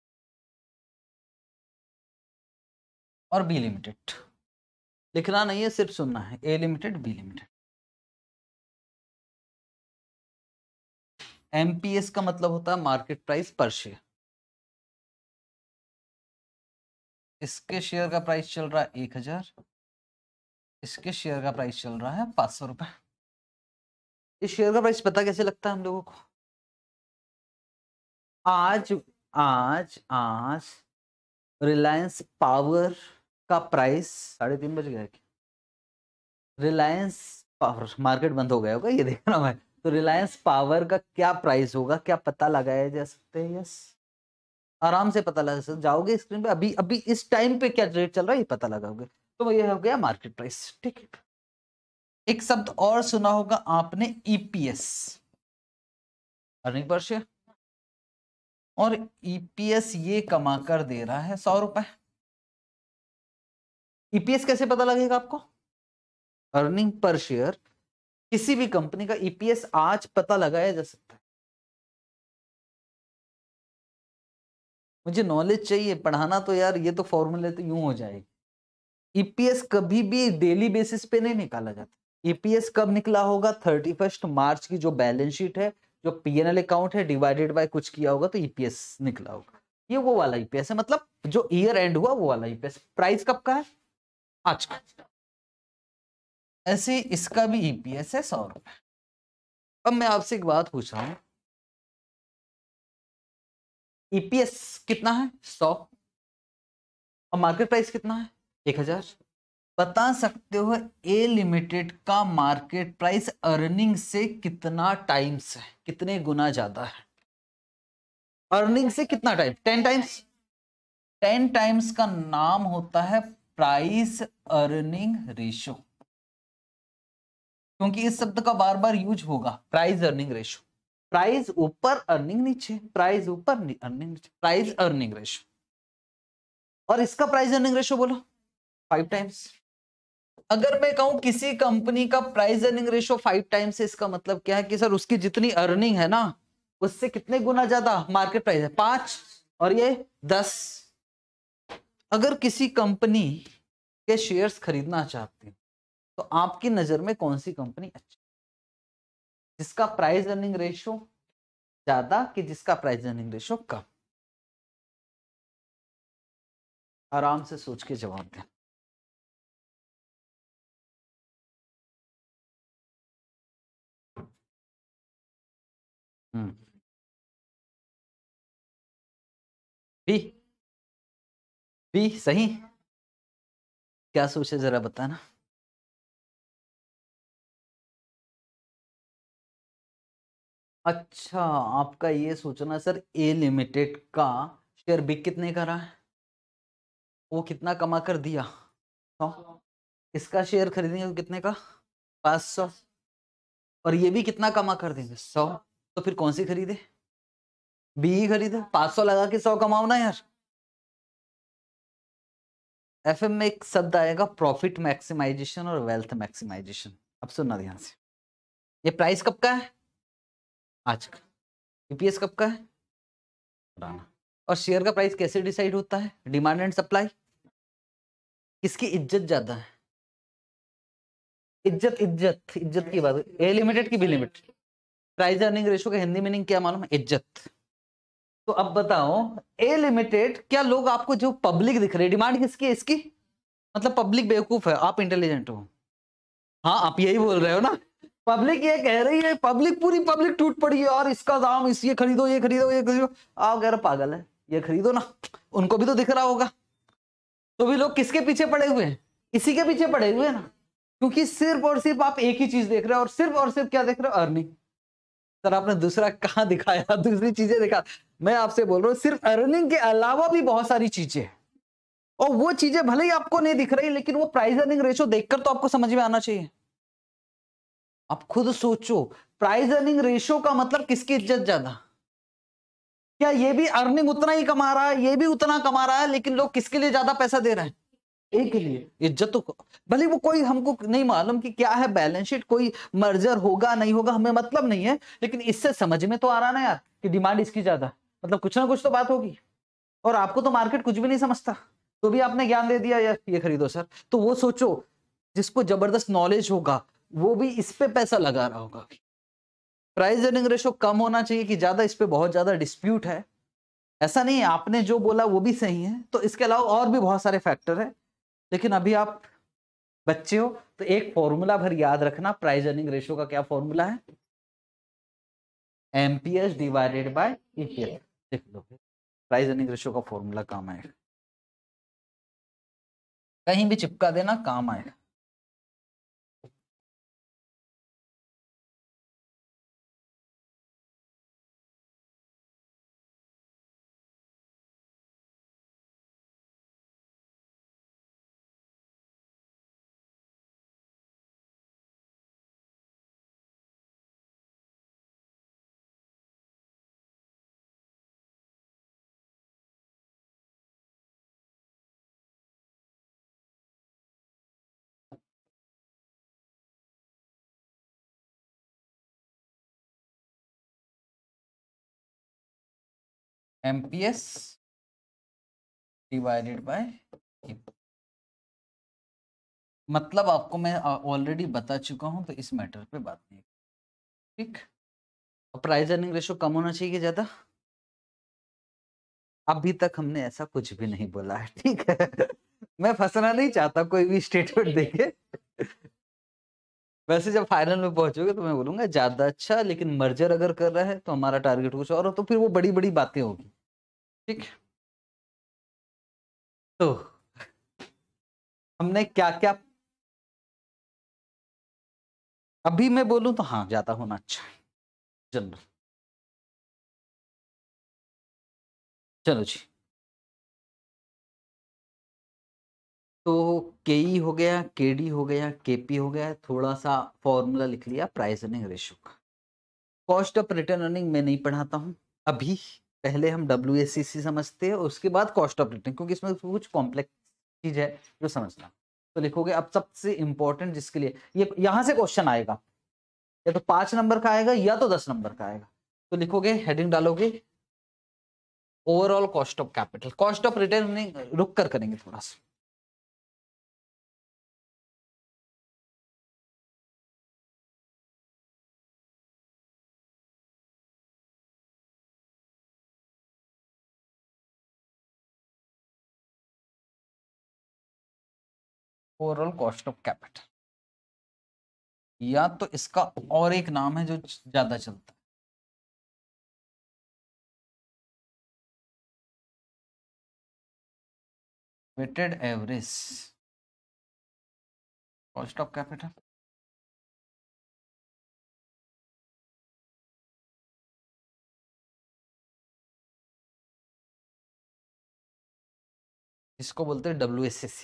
[SPEAKER 1] और बी लिमिटेड, लिखना नहीं है, सिर्फ सुनना है। A limited, B limited. MPS का मतलब होता है मार्केट प्राइस पर शेयर। इसके शेयर का प्राइस चल रहा है एक हजार, इसके शेयर का प्राइस चल रहा है पांच सौ रुपए। इस शेयर का प्राइस पता कैसे लगता है हम लोगों को? आज आज आज रिलायंस पावर का प्राइस साढ़े तीन बज गया। रिलायंस पावर मार्केट बंद हो गया होगा, ये देख रहा हूं मैं। तो रिलायंस पावर का क्या प्राइस होगा, क्या पता लगाया जा सकते हैं? यस, आराम से पता लगा सकते। जाओगे स्क्रीन पे, अभी अभी इस टाइम पे क्या रेट चल रहा है ये पता लगाओगे, तो ये हो गया मार्केट प्राइस। ठीक है, एक शब्द और सुना होगा आपने, ईपीएस, अर्निंग पर शेयर। और ईपीएस ये कमा कर दे रहा है सौ रुपए। ईपीएस कैसे पता लगेगा आपको? अर्निंग पर शेयर, किसी भी कंपनी का ईपीएस आज पता लगाया जा सकता है। मुझे नॉलेज चाहिए, पढ़ाना तो यार ये तो फॉर्मूले तो यूं हो जाएगी। ईपीएस कभी भी डेली बेसिस पे नहीं निकाला जाता। ईपीएस कब निकला होगा? थर्टी फर्स्ट मार्च की जो बैलेंस शीट है, जो पीएनएल अकाउंट है, डिवाइडेड बाय कुछ किया होगा तो ईपीएस निकला होगा। ये वो वाला ईपीएस है, मतलब जो ईयर एंड हुआ वो वाला ईपीएस। प्राइस कब का है? आज का। ऐसे इसका भी ईपीएस है सौ रुपए। अब मैं आपसे एक बात पूछ रहा हूं, ईपीएस कितना है? सौ, और मार्केट प्राइस कितना है? एक हजार। बता सकते हो ए लिमिटेड का मार्केट प्राइस अर्निंग से कितना टाइम्स है, कितने गुना ज्यादा है? अर्निंग से कितना time? Ten times. Ten times का नाम होता है प्राइस अर्निंग रेशो, क्योंकि इस शब्द का बार बार यूज होगा, प्राइस अर्निंग रेशो। प्राइस ऊपर अर्निंग नीचे, प्राइस ऊपर अर्निंग नीचे, प्राइस अर्निंग रेशो। और इसका प्राइस अर्निंग रेशो बोलो फाइव टाइम्स। अगर मैं कहूं किसी कंपनी का price earning ratio five times है, इसका मतलब क्या है कि सर उसकी जितनी अर्निंग है ना उससे कितने गुना ज्यादा मार्केट प्राइस है? पांच, और ये दस। अगर किसी कंपनी के शेयर्स खरीदना चाहते हैं तो आपकी नजर में कौन सी कंपनी अच्छी, जिसका प्राइस अर्निंग रेशो ज्यादा कि जिसका प्राइस अर्निंग रेशो कम? आराम से सोच के जवाब दें। हम्म बी, बी सही। क्या सोचे जरा बताना। अच्छा, आपका ये सोचना सर ए लिमिटेड का शेयर बिक कितने का रहा है, वो कितना कमा कर दिया? सौ। इसका शेयर खरीदेंगे तो कितने का? पाँच सौ। और ये भी कितना कमा कर देंगे? सौ। तो फिर कौन सी खरीदे? बी ही खरीदे। पाँच सौ लगा के सौ कमाओ ना यार। एफएम में एक शब्द आएगा प्रॉफिट मैक्सिमाइजेशन और वेल्थ मैक्सिमाइजेशन। अब सुनना ध्यान से, ये प्राइस कब का है? आज का। ईपीएस कब का है? पुराना। और शेयर का प्राइस कैसे डिसाइड होता है? Demand and supply. किसकी इज्जत ज्यादा है? इज्जत इज्जत इज्जत की बात, ए लिमिटेड की B limited? Price earning ratio का हिंदी मीनिंग क्या मालूम है? इज्जत। तो अब बताओ, ए लिमिटेड, क्या लोग आपको जो पब्लिक दिख रहे, डिमांड किसकी है? इसकी। मतलब पब्लिक बेवकूफ है, आप इंटेलिजेंट हो। हाँ आप यही बोल रहे हो ना, पब्लिक ये कह रही है, पब्लिक पूरी पब्लिक टूट पड़ी है और इसका दाम, इस ये खरीदो ये खरीदो ये खरीदो। आप कह रहे पागल है, ये खरीदो ना, उनको भी तो दिख रहा होगा। तो भी लोग किसके पीछे पड़े हुए हैं? इसी के पीछे पड़े हुए हैं ना, क्योंकि सिर्फ और सिर्फ आप एक ही चीज देख रहे हो, और सिर्फ और सिर्फ क्या देख रहे हो? अर्निंग। सर आपने दूसरा कहाँ दिखाया, दूसरी चीजें दिखा। मैं आपसे बोल रहा हूँ सिर्फ अर्निंग के अलावा भी बहुत सारी चीजें, और वो चीजें भले ही आपको नहीं दिख रही, लेकिन वो प्राइस अर्निंग रेशो देखकर तो आपको समझ में आना चाहिए। आप खुद सोचो, प्राइस अर्निंग रेशो का मतलब किसकी इज्जत ज्यादा? क्या ये भी अर्निंग उतना ही कमा रहा है, ये भी उतना कमा रहा है, लेकिन लोग किसके लिए ज्यादा पैसा दे रहे हैं? एक के लिए। इज्जत तो भले वो कोई हमको नहीं मालूम कि क्या है बैलेंस शीट, कोई मर्जर होगा नहीं होगा हमें मतलब नहीं है, लेकिन इससे समझ में तो आ रहा ना यार कि डिमांड इसकी ज्यादा, मतलब कुछ ना कुछ तो बात होगी। और आपको तो मार्केट कुछ भी नहीं समझता, तो भी आपने ज्ञान दे दिया यार ये खरीदो सर। तो वो सोचो जिसको जबरदस्त नॉलेज होगा वो भी इस पे पैसा लगा रहा होगा। प्राइस अर्निंग रेशो कम होना चाहिए कि ज्यादा? इस पे बहुत ज्यादा डिस्प्यूट है। ऐसा नहीं है, आपने जो बोला वो भी सही है, तो इसके अलावा और भी बहुत सारे फैक्टर है, लेकिन अभी आप बच्चे हो तो एक फॉर्मूला भर याद रखना। प्राइस अर्निंग रेशो का क्या फॉर्मूला है? MPS divided by EPS. देख लो प्राइस अर्निंग रेशो का फॉर्मूला काम आएगा, कहीं भी चिपका देना काम आएगा। एमपीएस डिवाइडेड बाय, मतलब आपको मैं ऑलरेडी बता चुका हूं, तो इस मैटर पे बात नहीं। ठीक, प्राइस अर्निंग रेशो कम होना चाहिए कि ज्यादा? अभी तक हमने ऐसा कुछ भी नहीं बोला है, ठीक है। मैं फंसना नहीं चाहता कोई भी स्टेटमेंट देके। वैसे जब फाइनल में पहुंचोगे तो मैं बोलूंगा ज्यादा अच्छा, लेकिन मर्जर अगर कर रहा है तो हमारा टारगेट कुछ और हो, तो फिर वो बड़ी बड़ी बातें होगी। ठीक, तो हमने क्या क्या, अभी मैं बोलूं तो हाँ ज्यादा होना अच्छा है जनरल। चलो जी, तो केई हो गया, केडी हो गया, केपी हो गया, थोड़ा सा फॉर्मूला लिख लिया प्राइस अर्निंग रेशियो का। कॉस्ट ऑफ रिटर्न अर्निंग मैं नहीं पढ़ाता हूं अभी, पहले हम डब्ल्यू एस सी सी समझते हैं, उसके बाद कॉस्ट ऑफ रिटर्न, क्योंकि इसमें कुछ कॉम्प्लेक्स चीज है जो समझना। तो लिखोगे अब सबसे इंपॉर्टेंट जिसके लिए ये यहां से क्वेश्चन आएगा, या तो पांच नंबर का आएगा या तो दस नंबर का आएगा। तो लिखोगे, हेडिंग डालोगे overall cost of capital. Cost of return रुक कर करेंगे थोड़ा सा। ओवरऑल कॉस्ट ऑफ कैपिटल, या तो इसका और एक नाम है जो ज्यादा चलता है, weighted average cost of capital. इसको बोलते हैं डब्ल्यू एस एस सी।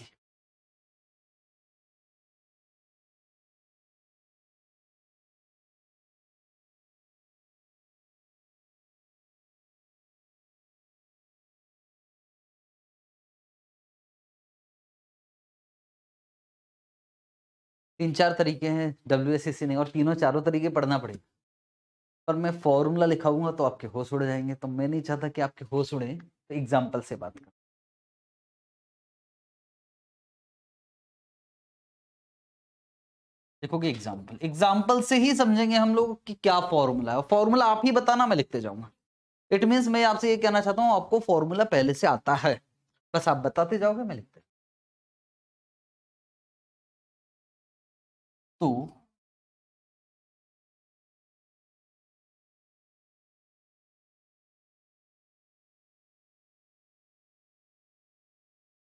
[SPEAKER 1] तीन चार तरीके हैं डब्ल्यू एस एस सी नहीं, और तीनों चारों तरीके पढ़ना पड़ेगा। पर मैं फॉर्मूला लिखाऊंगा तो आपके होश उड़ जाएंगे, तो मैं नहीं चाहता कि आपके होश उड़े, तो एग्जाम्पल से बात कर। देखोगे एग्जाम्पल, एग्जाम्पल से ही समझेंगे हम लोग कि क्या फॉर्मूला है। फॉर्मूला आप ही बताना, मैं लिखते जाऊंगा। इट मीन्स मैं आपसे ये कहना चाहता हूँ आपको फॉर्मूला पहले से आता है, बस आप बताते जाओगे मैं लिखते। तो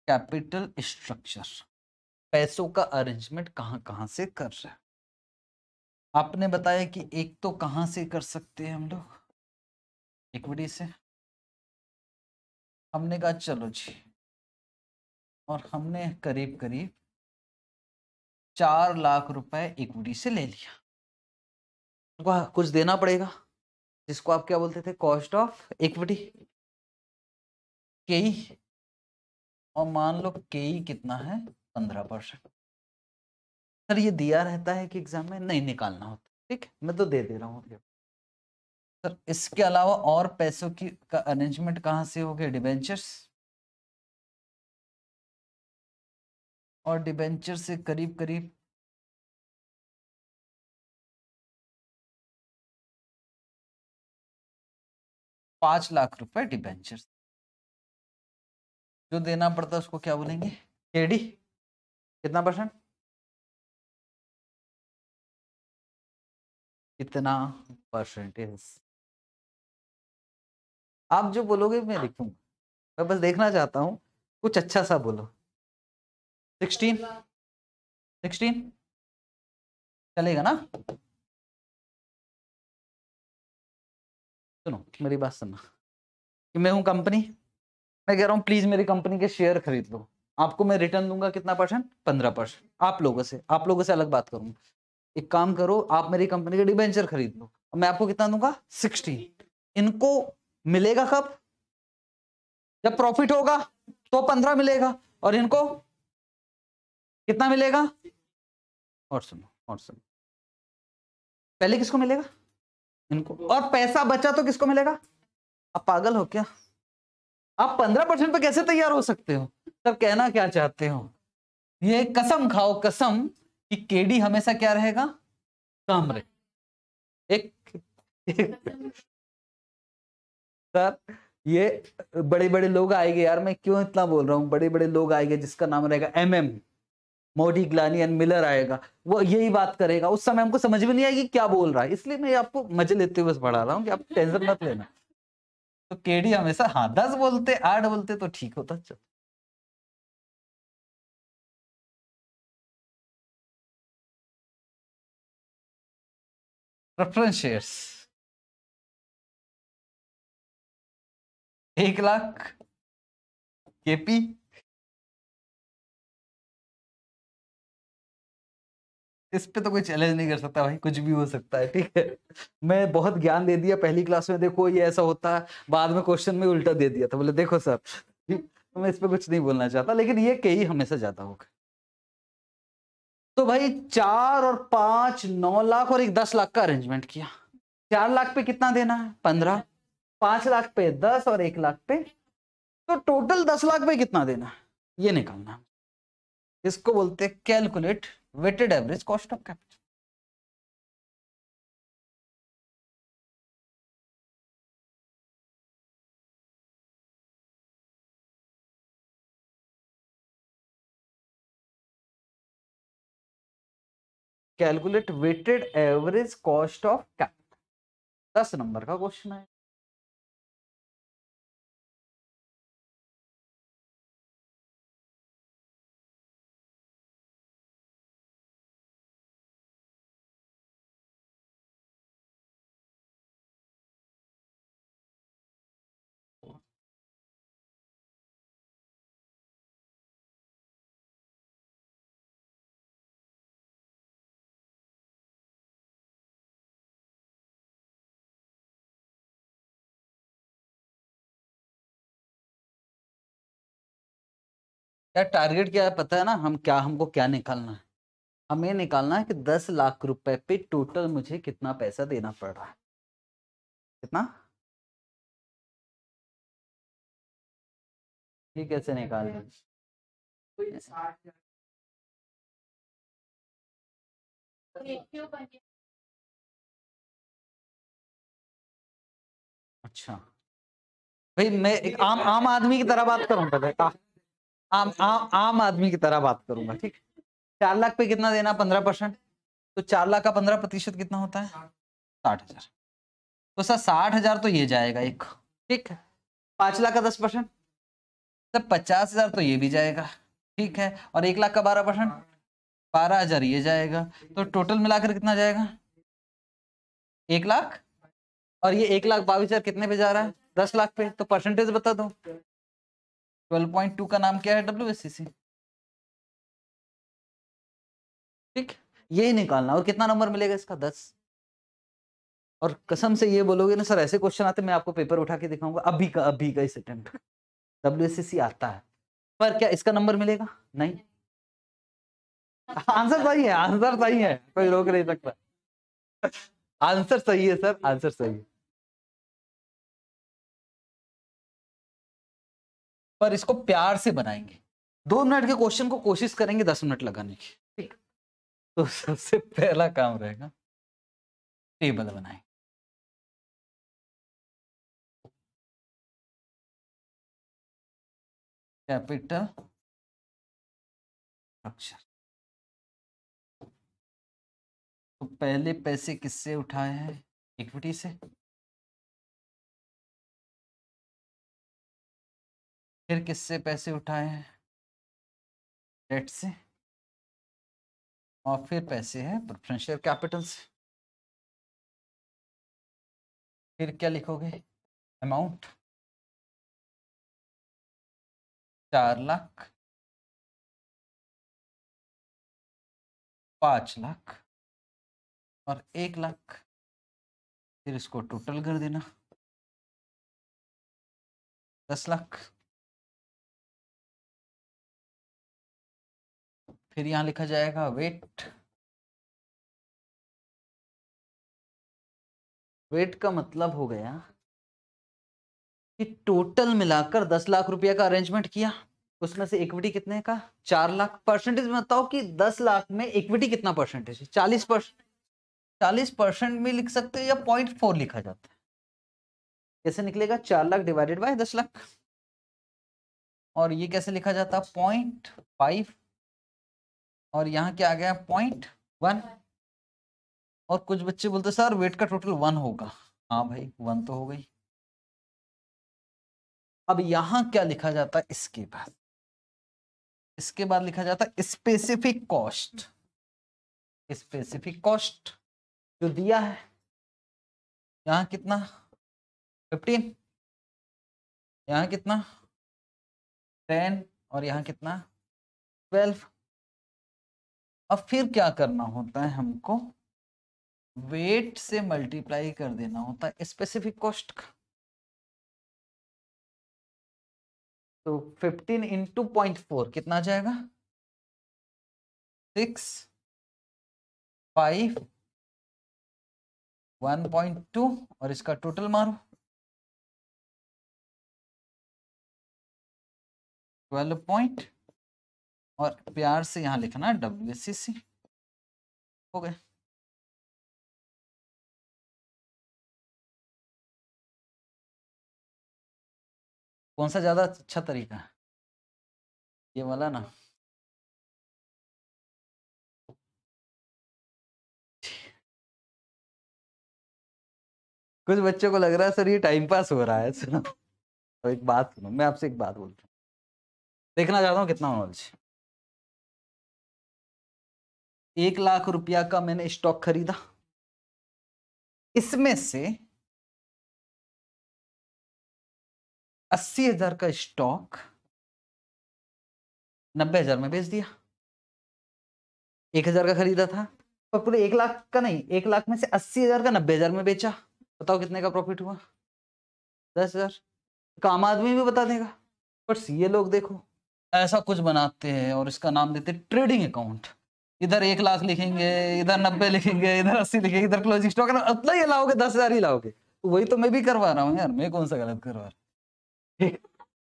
[SPEAKER 1] कैपिटल स्ट्रक्चर, पैसों का अरेंजमेंट कहाँ कहाँ से कर रहे हैं। आपने बताया कि एक तो कहाँ से कर सकते हैं हम लोग, इक्विटी से। हमने कहा चलो जी, और हमने करीब करीब चार लाख रुपए इक्विटी से ले लिया। तो कुछ देना पड़ेगा, जिसको आप क्या बोलते थे, कॉस्ट ऑफ इक्विटी, केई। और मान लो केई कितना है, पंद्रह परसेंट। सर ये दिया रहता है कि एग्जाम में नहीं निकालना होता, ठीक है, मैं तो दे दे रहा हूँ। सर इसके अलावा और पैसों की का अरेंजमेंट कहाँ से हो गया, डिबेंचर्स। और डिबेंचर से करीब करीब पांच लाख रुपए डिबेंचर, जो देना पड़ता है उसको क्या बोलेंगे, केडी। कितना परसेंट, कितना परसेंटेज। आप जो बोलोगे मैं लिखूंगा, मैं बस देखना चाहता हूं कुछ अच्छा सा बोलो। सिक्सटीन, सिक्सटीन चलेगा ना। सुनो मेरी बात सुनना, कि मैं हूं कंपनी, मैं कह रहा हूं प्लीज मेरी कंपनी के शेयर खरीद लो, आपको मैं रिटर्न दूंगा कितना परसेंट, पंद्रह परसेंट। आप लोगों से आप लोगों से अलग बात करूंगा, एक काम करो, आप मेरी कंपनी के डिबेंचर खरीद लो, मैं आपको कितना दूंगा, सिक्सटीन। इनको मिलेगा कब, जब प्रॉफिट होगा तो पंद्रह मिलेगा, और इनको कितना मिलेगा। और सुनो और सुनो, पहले किसको मिलेगा, इनको, और पैसा बचा तो किसको मिलेगा। आप पागल हो क्या, आप पंद्रह परसेंट पे कैसे तैयार हो सकते हो। सर कहना क्या चाहते हो, ये कसम खाओ कसम कि केडी हमेशा क्या रहेगा, कम रहे। एक, एक सर ये बड़े बड़े लोग आएंगे यार, मैं क्यों इतना बोल रहा हूँ, बड़े बड़े लोग आएंगे जिसका नाम रहेगा एम एम मोडी ग्लानी एंड मिलर आएगा, वो यही बात करेगा, उस समय हमको समझ में नहीं आएगी क्या बोल रहा है, इसलिए मैं आपको मजे लेते हुए पढ़ा रहा हूँ कि आप टेंशन मत लेना। तो केडी हमेशा, हाँ दस बोलते आठ बोलते तो ठीक होता। चलो प्रेफरेंस शेयर्स एक लाख केपी, इस पे तो कोई चैलेंज नहीं कर सकता भाई, कुछ भी हो सकता है, ठीक है। मैं बहुत ज्ञान दे दिया पहली क्लास में, देखो ये ऐसा होता है, बाद में क्वेश्चन में उल्टा दे दिया था, बोले देखो सर, तो मैं इस पे कुछ नहीं बोलना चाहता, लेकिन ये कई हमेशा ज्यादा होगा। तो भाई चार और पांच नौ लाख और एक दस लाख का अरेंजमेंट किया। चार लाख पे कितना देना है, पंद्रह। पांच लाख पे दस और एक लाख पे, तो टोटल दस लाख पे कितना देना है, ये निकालना है। इसको बोलते हैं calculate weighted average cost of capital. Calculate weighted average cost of capital, दस नंबर का क्वेश्चन है। क्या टारगेट क्या है पता है ना, हम क्या, हमको क्या निकालना है, हमें निकालना है कि दस लाख रुपए पे टोटल मुझे कितना पैसा देना पड़ रहा है, कितना, ये कैसे निकाल दें।
[SPEAKER 2] कोई साठ
[SPEAKER 1] अच्छा भाई, मैं एक आम आम आदमी की तरह बात करूं पहले, आम आम आम आदमी की तरह बात करूंगा, ठीक। चार लाख पे कितना देना, पंद्रह परसेंट, तो चार लाख का पंद्रह प्रतिशत कितना होता है, साठ हजार। तो सर साठ हजार तो ये जाएगा एक, ठीक है। पांच लाख का दस परसेंट, तो पचास हजार तो ये भी जाएगा, ठीक है, और एक लाख का बारह परसेंट बारह हजार ये जाएगा, तो टोटल मिलाकर कितना जाएगा, एक लाख, और ये एक लाख बाईस हजार कितने पे जा रहा है, दस लाख पे, तो परसेंटेज बता दो। ट्वेल्व पॉइंट टू का नाम क्या है, डब्ल्यू एस सी सी, ठीक, यही निकालना, और कितना नंबर मिलेगा इसका, दस। और कसम से ये बोलोगे ना सर ऐसे क्वेश्चन आते, मैं आपको पेपर उठा के दिखाऊंगा अभी का, अभी का इस attempt W S C C आता है, पर क्या इसका नंबर मिलेगा, नहीं। आंसर सही है, आंसर सही है, कोई रोक नहीं सकता, आंसर सही है सर, आंसर सही है, पर इसको प्यार से बनाएंगे, दो मिनट के क्वेश्चन को कोशिश करेंगे दस मिनट लगाने की, ठीक। तो सबसे पहला काम रहेगा टेबल बनाएं, कैपिटल स्ट्रक्चर। तो पहले पैसे किससे उठाए हैं, इक्विटी से, फिर किससे पैसे उठाए हैं, डेट से, और फिर पैसे हैं प्रेफरेंशियल कैपिटल से। फिर क्या लिखोगे, अमाउंट चार लाख, पांच लाख और एक लाख, फिर इसको टोटल कर देना, दस लाख। फिर यहां लिखा जाएगा वेट, वेट का मतलब हो गया कि टोटल मिलाकर दस लाख रुपया का अरेंजमेंट किया, उसमें से इक्विटी कितने का, चार लाख। परसेंटेज में बताओ कि दस लाख में इक्विटी कितना परसेंटेज है, चालीस परसेंट, चालीस परसेंट में लिख सकते हो या पॉइंट फोर लिखा जाता है, कैसे निकलेगा, चार लाख डिवाइडेड बाय दस लाख, और ये कैसे लिखा जाता है, पॉइंट फाइव, और यहाँ क्या आ गया, पॉइंट वन। और कुछ बच्चे बोलते सर वेट का टोटल वन होगा, हाँ भाई वन तो हो गई। अब यहां क्या लिखा जाता है, इसके बाद इसके बाद लिखा जाता है स्पेसिफिक कॉस्ट, स्पेसिफिक कॉस्ट जो दिया है, यहां कितना फिफ्टीन, यहां कितना टेन, और यहां कितना ट्वेल्व। अब फिर क्या करना होता है हमको, वेट से मल्टीप्लाई कर देना होता है स्पेसिफिक कॉस्ट का। तो फिफ्टीन इंटू पॉइंट फोर कितना आ जाएगा, six, five, one point two, और इसका टोटल मारो ट्वेल्व पॉइंट, और प्यार से यहां लिखना डब्ल्यू एस सी सी, हो गए। कौन सा ज्यादा अच्छा तरीका है, ये वाला ना, कुछ बच्चों को लग रहा है सर ये टाइम पास हो रहा है, सुनो तो एक बात सुनो, मैं आपसे एक बात बोलता हूँ, देखना चाहता हूँ कितना नॉलेज। एक लाख रुपया का मैंने स्टॉक खरीदा, इसमें से अस्सी हजार का स्टॉक नब्बे हजार में बेच दिया, एक हजार का खरीदा था, और पूरे एक लाख का नहीं, एक लाख में से अस्सी हजार का नब्बे हजार में बेचा, बताओ कितने का प्रॉफिट हुआ, दस हजार। काम आदमी भी बता देगा, पर सीए लोग देखो ऐसा कुछ बनाते हैं और इसका नाम देते हैं ट्रेडिंग अकाउंट, इधर एक लाख लिखेंगे, इधर नब्बे लिखेंगे, इधर अस्सी लिखेंगे, इधर क्लोजिंग स्टॉक उतना ही लाओगे, दस हजार ही लाओगे। वही तो मैं भी करवा रहा हूँ यार, मैं कौन सा गलत करवा रहा हूँ।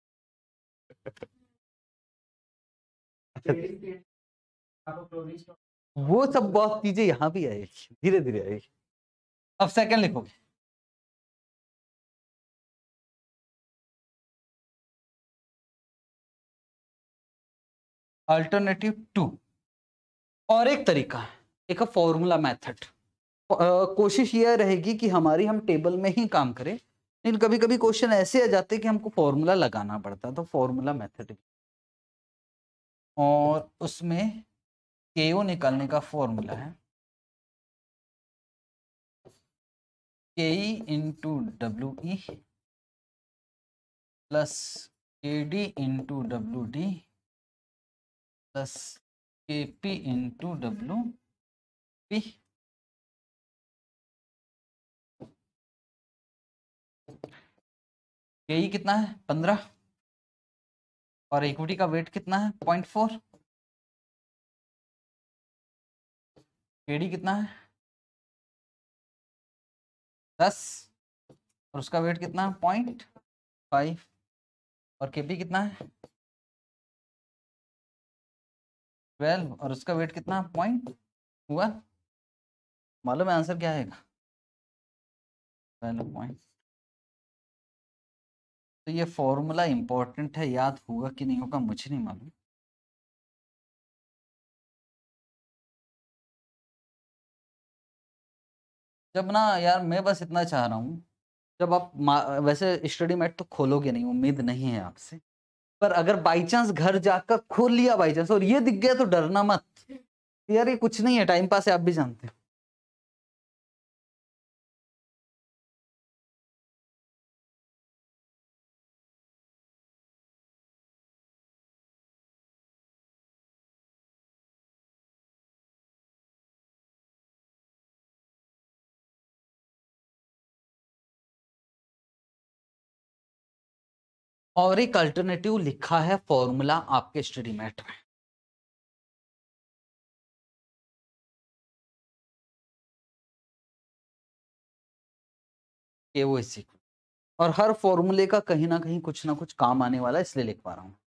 [SPEAKER 1] वो सब बहुत चीजें यहाँ भी आएगी, धीरे धीरे आएगी। अब सेकंड लिखोगे, अल्टरनेटिव टू, और एक तरीका है, एक फॉर्मूला मेथड। कोशिश यह रहेगी कि हमारी हम टेबल में ही काम करें, लेकिन कभी कभी क्वेश्चन ऐसे आ जाते हैं कि हमको फॉर्मूला लगाना पड़ता है, तो फॉर्मूला मेथड और उसमें केओ निकालने का फॉर्मूला है K E into W E plus K D into W D plus K P into W P. K E कितना है पंद्रह और इक्विटी का वेट कितना है पॉइंट फोर। के डी कितना है दस और उसका वेट कितना है पॉइंट फाइव और के पी कितना है ट्वेल्व और उसका वेट कितना पॉइंट हुआ। मालूम है आंसर क्या आएगा ट्वेल्व पॉइंट। तो ये फॉर्मूला इंपॉर्टेंट है, याद होगा कि नहीं होगा मुझे नहीं मालूम। जब ना यार मैं बस इतना चाह रहा हूँ, जब आप वैसे स्टडी मैट तो खोलोगे नहीं, उम्मीद नहीं है आपसे, पर अगर बाई चांस घर जाकर खोल लिया बाई चांस और ये दिख गया तो डरना मत यार, ये कुछ नहीं है, टाइम पास है, आप भी जानते हो। और एक अल्टरनेटिव लिखा है फॉर्मूला आपके स्टडी मैट में, के वो इसी और हर फॉर्मूले का कहीं ना कहीं कुछ ना कुछ काम आने वाला है, इसलिए लिख पा रहा हूं।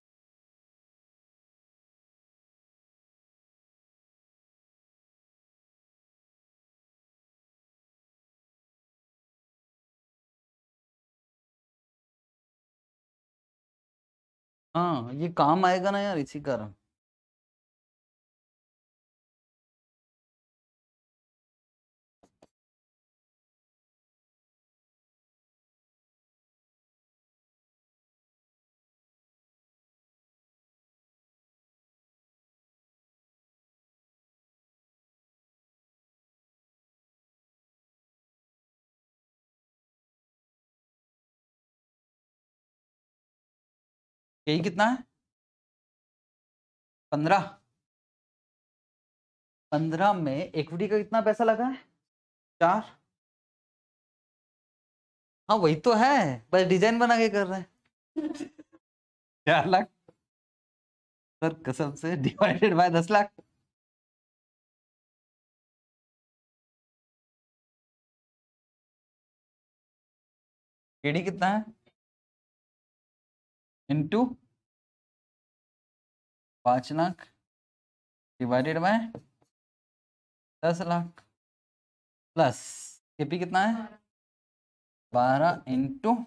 [SPEAKER 1] हाँ ये काम आएगा ना यार, इसी कारण। यही कितना है पंद्रह। पंद्रह में इक्विटी का कितना पैसा लगा है चार। हाँ वही तो है, बस डिजाइन बना के कर रहे हैं। चार लाख सर कसम से डिवाइडेड बाय दस लाख। केडी कितना है इनटू पांच लाख डिवाइडेड बाय दस लाख प्लस केपी कितना है बारह इंटू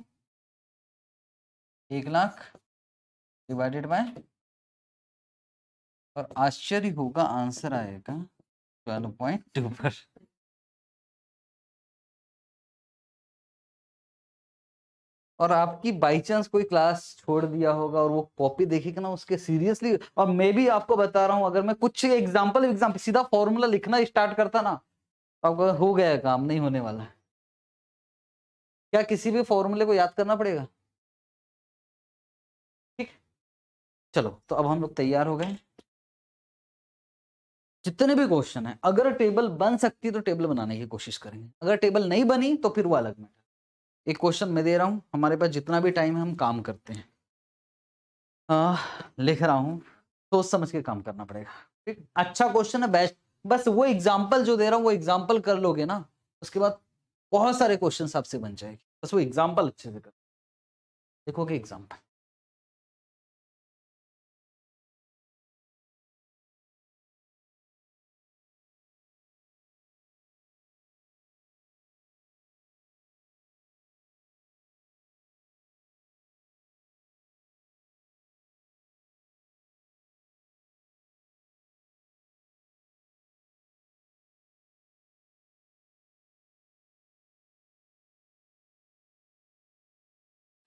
[SPEAKER 1] एक लाख डिवाइडेड बाय, और आश्चर्य होगा आंसर आएगा ट्वेल्व पॉइंट टू पर। और आपकी बाई चांस कोई क्लास छोड़ दिया होगा और वो कॉपी देखेगा ना उसके सीरियसली, और मैं भी आपको बता रहा हूं अगर मैं कुछ एग्जांपल एग्जांपल सीधा फॉर्मूला लिखना स्टार्ट करता ना तो आपको हो गया काम, नहीं होने वाला है। क्या किसी भी फॉर्मूले को याद करना पड़ेगा? ठीक, चलो तो अब हम लोग तैयार हो गए। जितने भी क्वेश्चन है अगर टेबल बन सकती है तो टेबल बनाने की कोशिश करेंगे, अगर टेबल नहीं बनी तो फिर वो अलग मैटर। एक क्वेश्चन मैं दे रहा हूं, हमारे पास जितना भी टाइम है हम काम करते हैं। आ, लिख रहा हूं, सोच समझ के काम करना पड़ेगा। ठीक, अच्छा क्वेश्चन है बेस्ट, बस वो एग्जाम्पल जो दे रहा हूं वो एग्जाम्पल कर लोगे ना, उसके बाद बहुत सारे क्वेश्चन आपसे बन जाएंगे, बस वो एग्जाम्पल अच्छे से कर देखोगे example.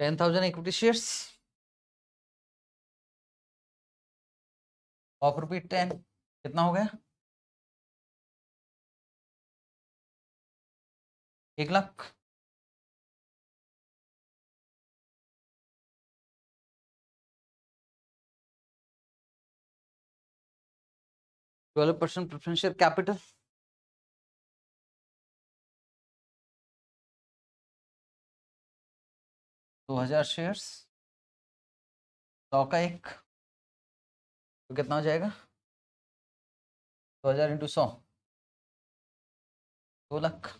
[SPEAKER 1] Ten thousand equity shares of rupee ten कितना हो गया? एक lakh. Twelve percent preference share capital दो हजार शेयर्स, सौ का एक, तो कितना हो जाएगा? दो हजार इंटू सौ, दो लाख।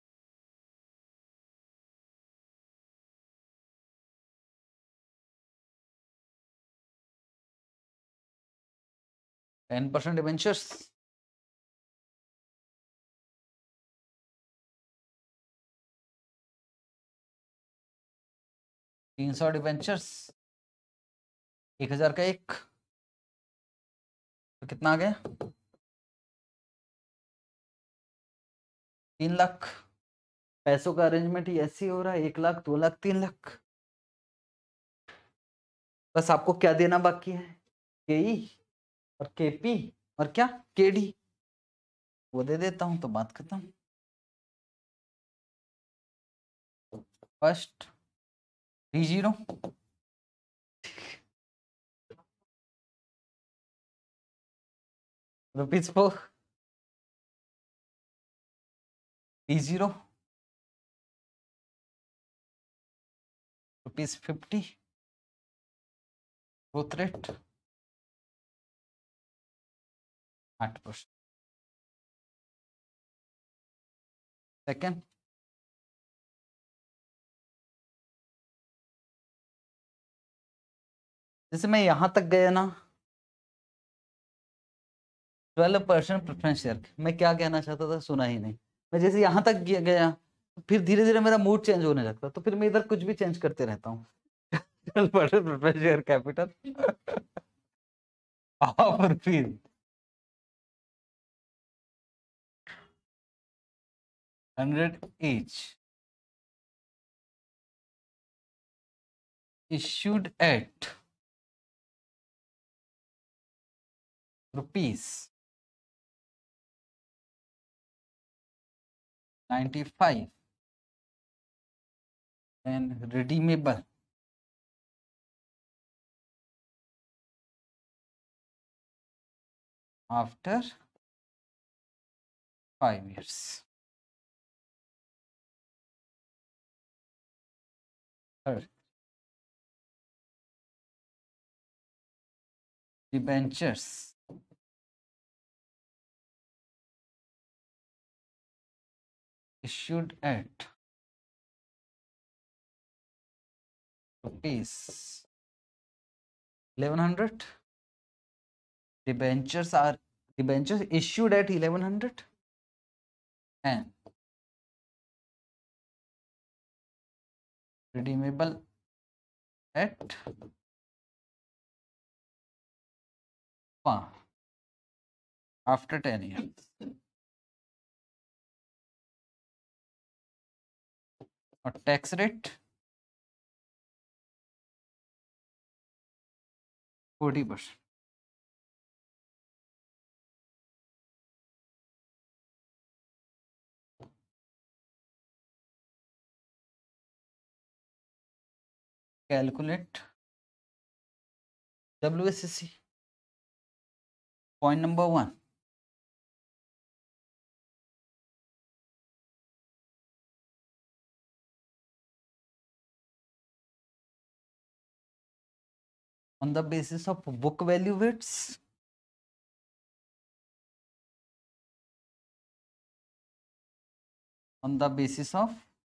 [SPEAKER 1] टेन परसेंट डिबेंचर्स तीन सौ डिबेंचर्स, एक हजार का एक, तो कितना आ गया? तीन लाख। पैसों का अरेंजमेंट ही ऐसे ही हो रहा है, एक लाख, दो लाख, तीन लाख। बस आपको क्या देना बाकी है? केई और केपी और क्या केडी, वो दे देता हूं तो बात खत्म। First three zero rupees four, three zero rupees fifty, growth rate आठ परसेंट। सेकेंड जैसे मैं यहां तक गया ना, ट्वेल्व परसेंट प्रेफरेंस शेयर, मैं क्या कहना चाहता था सुना ही नहीं। मैं जैसे यहां तक गया फिर धीरे धीरे मेरा मूड चेंज होने लगता, तो फिर मैं इधर कुछ भी चेंज करते रहता हूँ। Twelve percent preference share capital और फिर hundred each issued at rupees ninety-five and redeemable after five years. Third, debentures issued at rupees eleven hundred. Debentures are debentures issued at eleven hundred and redeemable at one after ten years. और tax rate forty percent. Calculate W S S C point number one, on the basis of book value weights on the basis of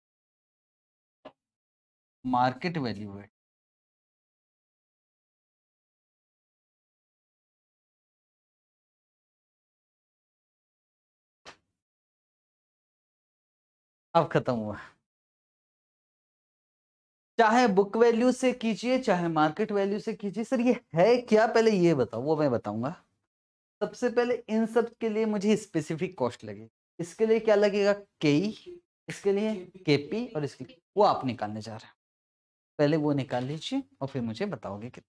[SPEAKER 1] market value weight. अब खत्म हुआ। चाहे book value से कीजिए चाहे market value से कीजिए। सर ये है क्या, पहले ये बताओ, वो मैं बताऊंगा। सबसे पहले इन सब के लिए मुझे स्पेसिफिक कॉस्ट लगे। इसके लिए क्या लगेगा? केई, इसके लिए केपी और इसके लिए वो आप निकालने जा रहे हैं। पहले वो निकाल लीजिए और फिर मुझे बताओगे कितना।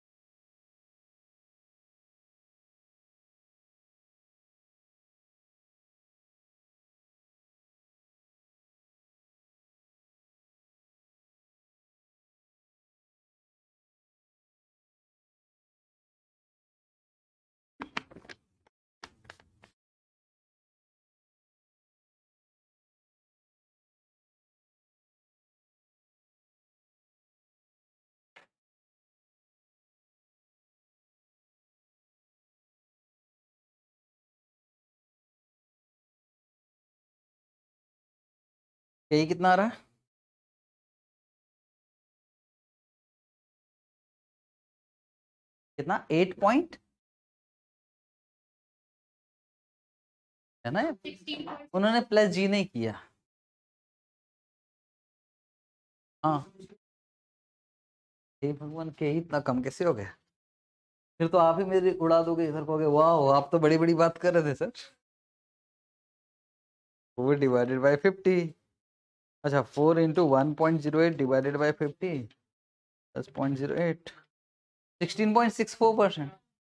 [SPEAKER 1] यही कितना आ रहा है? कितना? एट पॉइंट है ना? उन्होंने प्लस जी नहीं किया। हाँ, हे भगवान, के ही इतना कम कैसे हो गया? फिर तो आप ही मेरी उड़ा दोगे इधर, कहोगे वाह आप तो बड़ी बड़ी बात कर रहे थे sir. Four divided by fifty. अच्छा, four into one point zero eight divided by fifty दस point zero eight, sixteen point six four percent.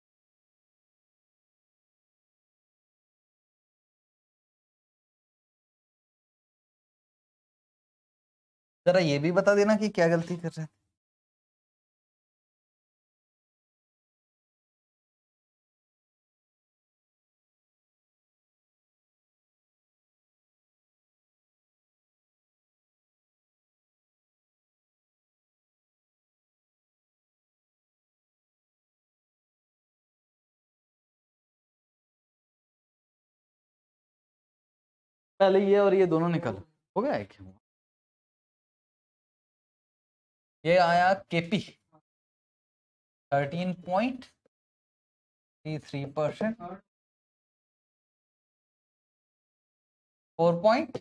[SPEAKER 1] जरा ये भी बता देना कि क्या गलती कर रहे हैं। पहले ये और ये दोनों निकालो। हो गया है क्या? ये आया KP thirteen point three three percent. Four point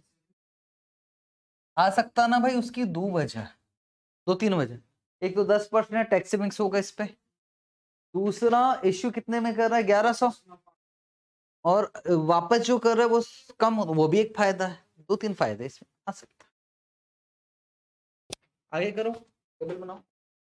[SPEAKER 1] आ सकता ना भाई, उसकी दो वजह, दो तीन वजह। एक तो दस परसेंट टैक्स सेविंग्स होगा इस पे। दूसरा इश्यू कितने में कर रहा है? ग्यारह सौ। और वापस जो कर रहा है वो कम, वो भी एक फायदा है। दो तीन फायदे इसमें आ सकता है। आगे करो, टेबल बनाओ।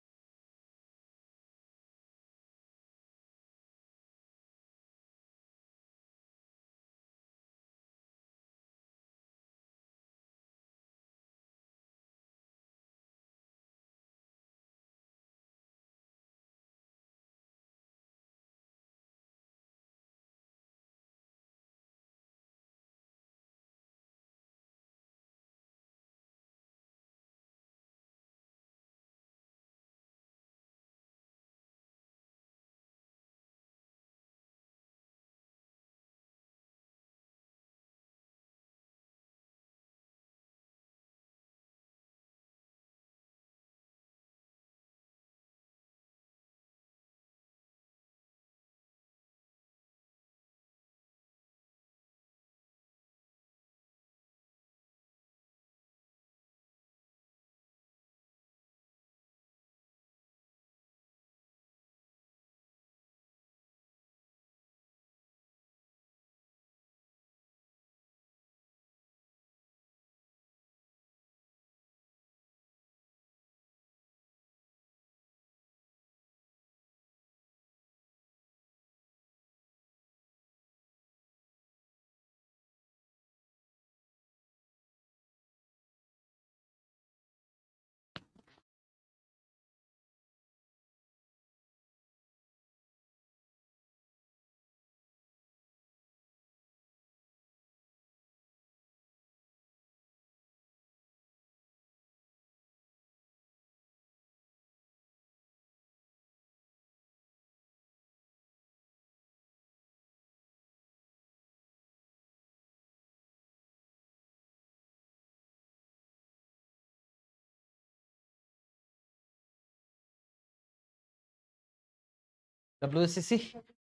[SPEAKER 1] डब्ल्यू सी सी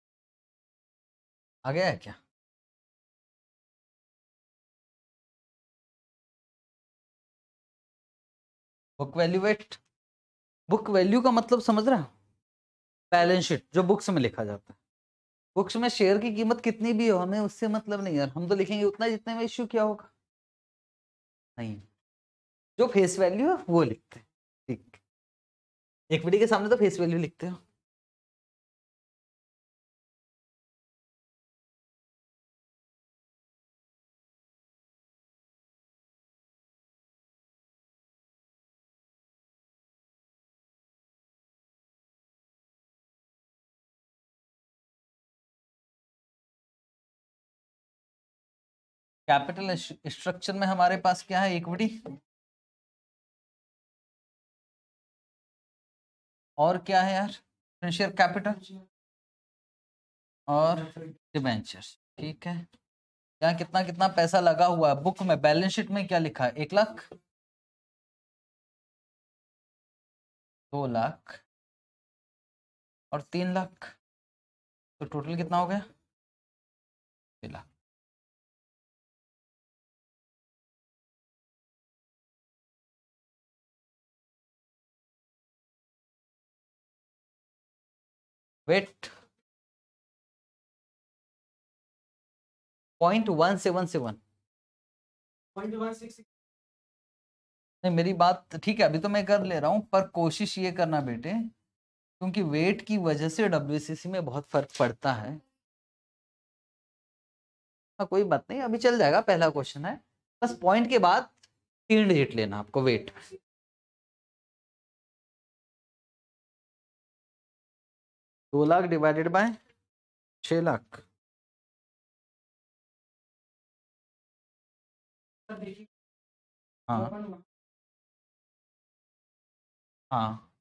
[SPEAKER 1] आ गया है क्या? Book value weight, book value का मतलब समझ रहा है? बैलेंस शीट जो बुक्स में लिखा जाता है। बुक्स में शेयर की कीमत कितनी भी हो, हमें उससे मतलब नहीं यार, हम तो लिखेंगे उतना जितने में इश्यू किया होगा। नहीं, जो फेस वैल्यू है वो लिखते हैं। ठीक, इक्विटी के सामने तो फेस वैल्यू लिखते हो। कैपिटल स्ट्रक्चर में हमारे पास क्या है, इक्विटी और क्या है यार, शेयर कैपिटल और डिबेंचर्स। ठीक है, यहाँ कितना कितना पैसा लगा हुआ है, बुक में बैलेंस शीट में क्या लिखा है, एक लाख, दो लाख और तीन लाख, तो टोटल कितना हो गया, छह lakh. Weight point one seven seven,
[SPEAKER 2] point one six.
[SPEAKER 1] नहीं मेरी बात ठीक है, अभी तो मैं कर ले रहा हूँ, पर कोशिश ये करना बेटे, क्योंकि वेट की वजह से डब्ल्यूसीसी में बहुत फर्क पड़ता है। हाँ कोई बात नहीं, अभी चल जाएगा, पहला क्वेश्चन है, बस पॉइंट के बाद तीन डिजिट लेना आपको वेट। दो लाख डिवाइडेड बाय छह लाख, हाँ हाँ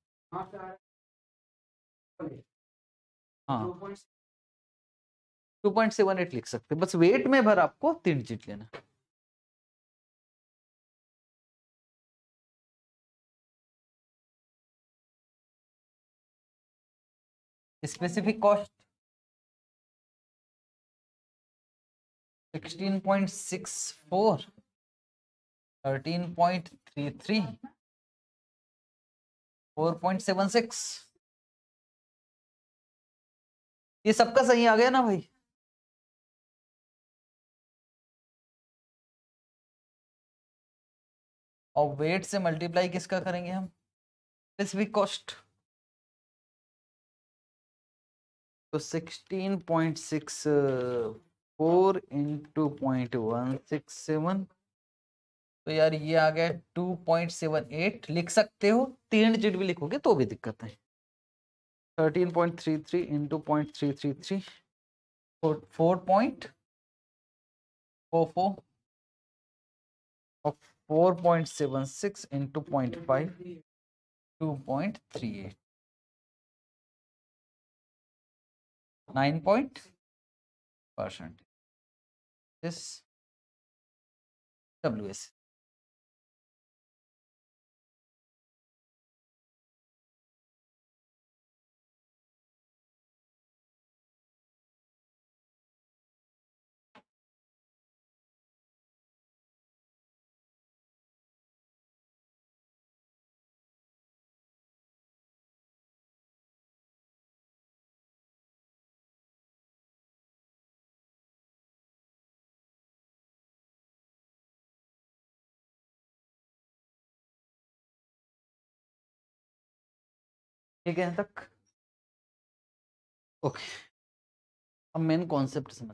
[SPEAKER 1] हाँ टू पॉइंट सेवन एट लिख सकते, बस वेट में भर आपको तीन डिजिट लेना। Specific cost sixteen point six four, thirteen point three three, four point seven six, ये सबका सही आ गया ना भाई। और वेट से मल्टीप्लाई किसका करेंगे हम, स्पेसिफिक कॉस्ट, तो sixteen point six four into point one six seven, तो यार ये आ गया टू पॉइंट सेवन एट, लिख सकते हो, तीन डिजिट भी लिखोगे तो भी दिक्कत है। Thirteen point three three into point three three three, four point four four और four point seven six into point five, two point three eight, nine point percent इस डब्ल्यू एस। ठीक है यहाँ तक, ओके। अब मेन कॉन्सेप्ट समझ,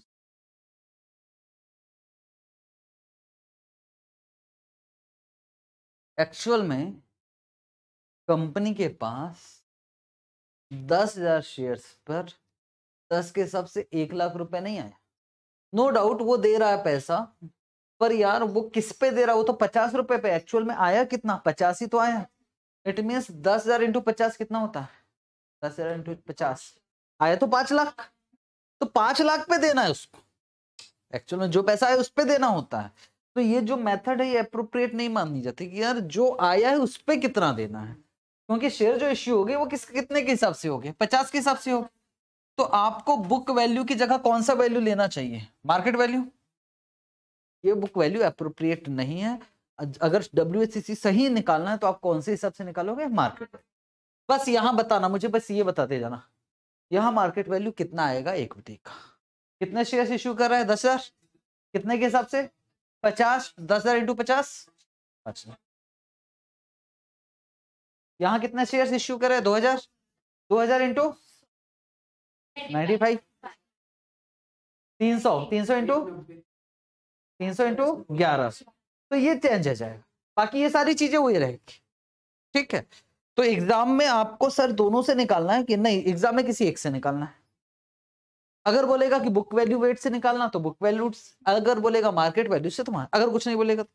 [SPEAKER 1] actual में company के पास दस हजार शेयर्स पर दस के हिसाब से एक लाख रुपए नहीं आया, नो डाउट वो दे रहा है पैसा, पर यार वो किस पे दे रहा है, वो तो पचास रुपए पे, एक्चुअल में आया कितना, पचास ही तो आया। इट मीन्स दस हजार इंटू पचास कितना होता है, दस हजार इंटू पचास आया तो पांच लाख, तो पांच लाख पे देना है उसको, एक्चुअल में जो पैसा है उस पे देना होता है। तो ये जो मेथड है ये अप्रोप्रिएट नहीं माननी जाती कि यार जो आया है उस पे कितना देना है, क्योंकि शेयर जो इश्यू हो गए वो किस कितने के हिसाब से हो गए, पचास के हिसाब से हो गए। तो आपको बुक वैल्यू की जगह कौन सा वैल्यू लेना चाहिए, मार्केट वैल्यू। ये बुक वैल्यू अप्रोप्रिएट नहीं है, अगर डब्ल्यूएचसीसी सही निकालना है तो आप कौन से हिसाब से निकालोगे, मार्केट। बस यहां बताना मुझे, बस ये बताते जाना, यहाँ मार्केट वैल्यू कितना आएगा इक्विटी का, कितने शेयर इश्यू कर रहा है, दस हजार, कितने के हिसाब से, पचास, दस हजार इंटू पचास, अच्छा यहाँ कितने शेयर्स इश्यू करे? दो हजार दो हजार इंटू नाइन्टी फाइव, तीन सौ तीन सौ इंटू तीन सौ इंटू ग्यारह सौ, तो ये चेंज हो जाएगा, बाकी ये सारी चीजें वही रहेगी। ठीक है, तो एग्जाम में आपको सर दोनों से निकालना है कि नहीं? एग्जाम में किसी एक से निकालना है। अगर बोलेगा कि बुक वैल्यू वेट से निकालना तो बुक वैल्यू, अगर बोलेगा मार्केट वैल्यू से तो मार, अगर कुछ नहीं बोलेगा तो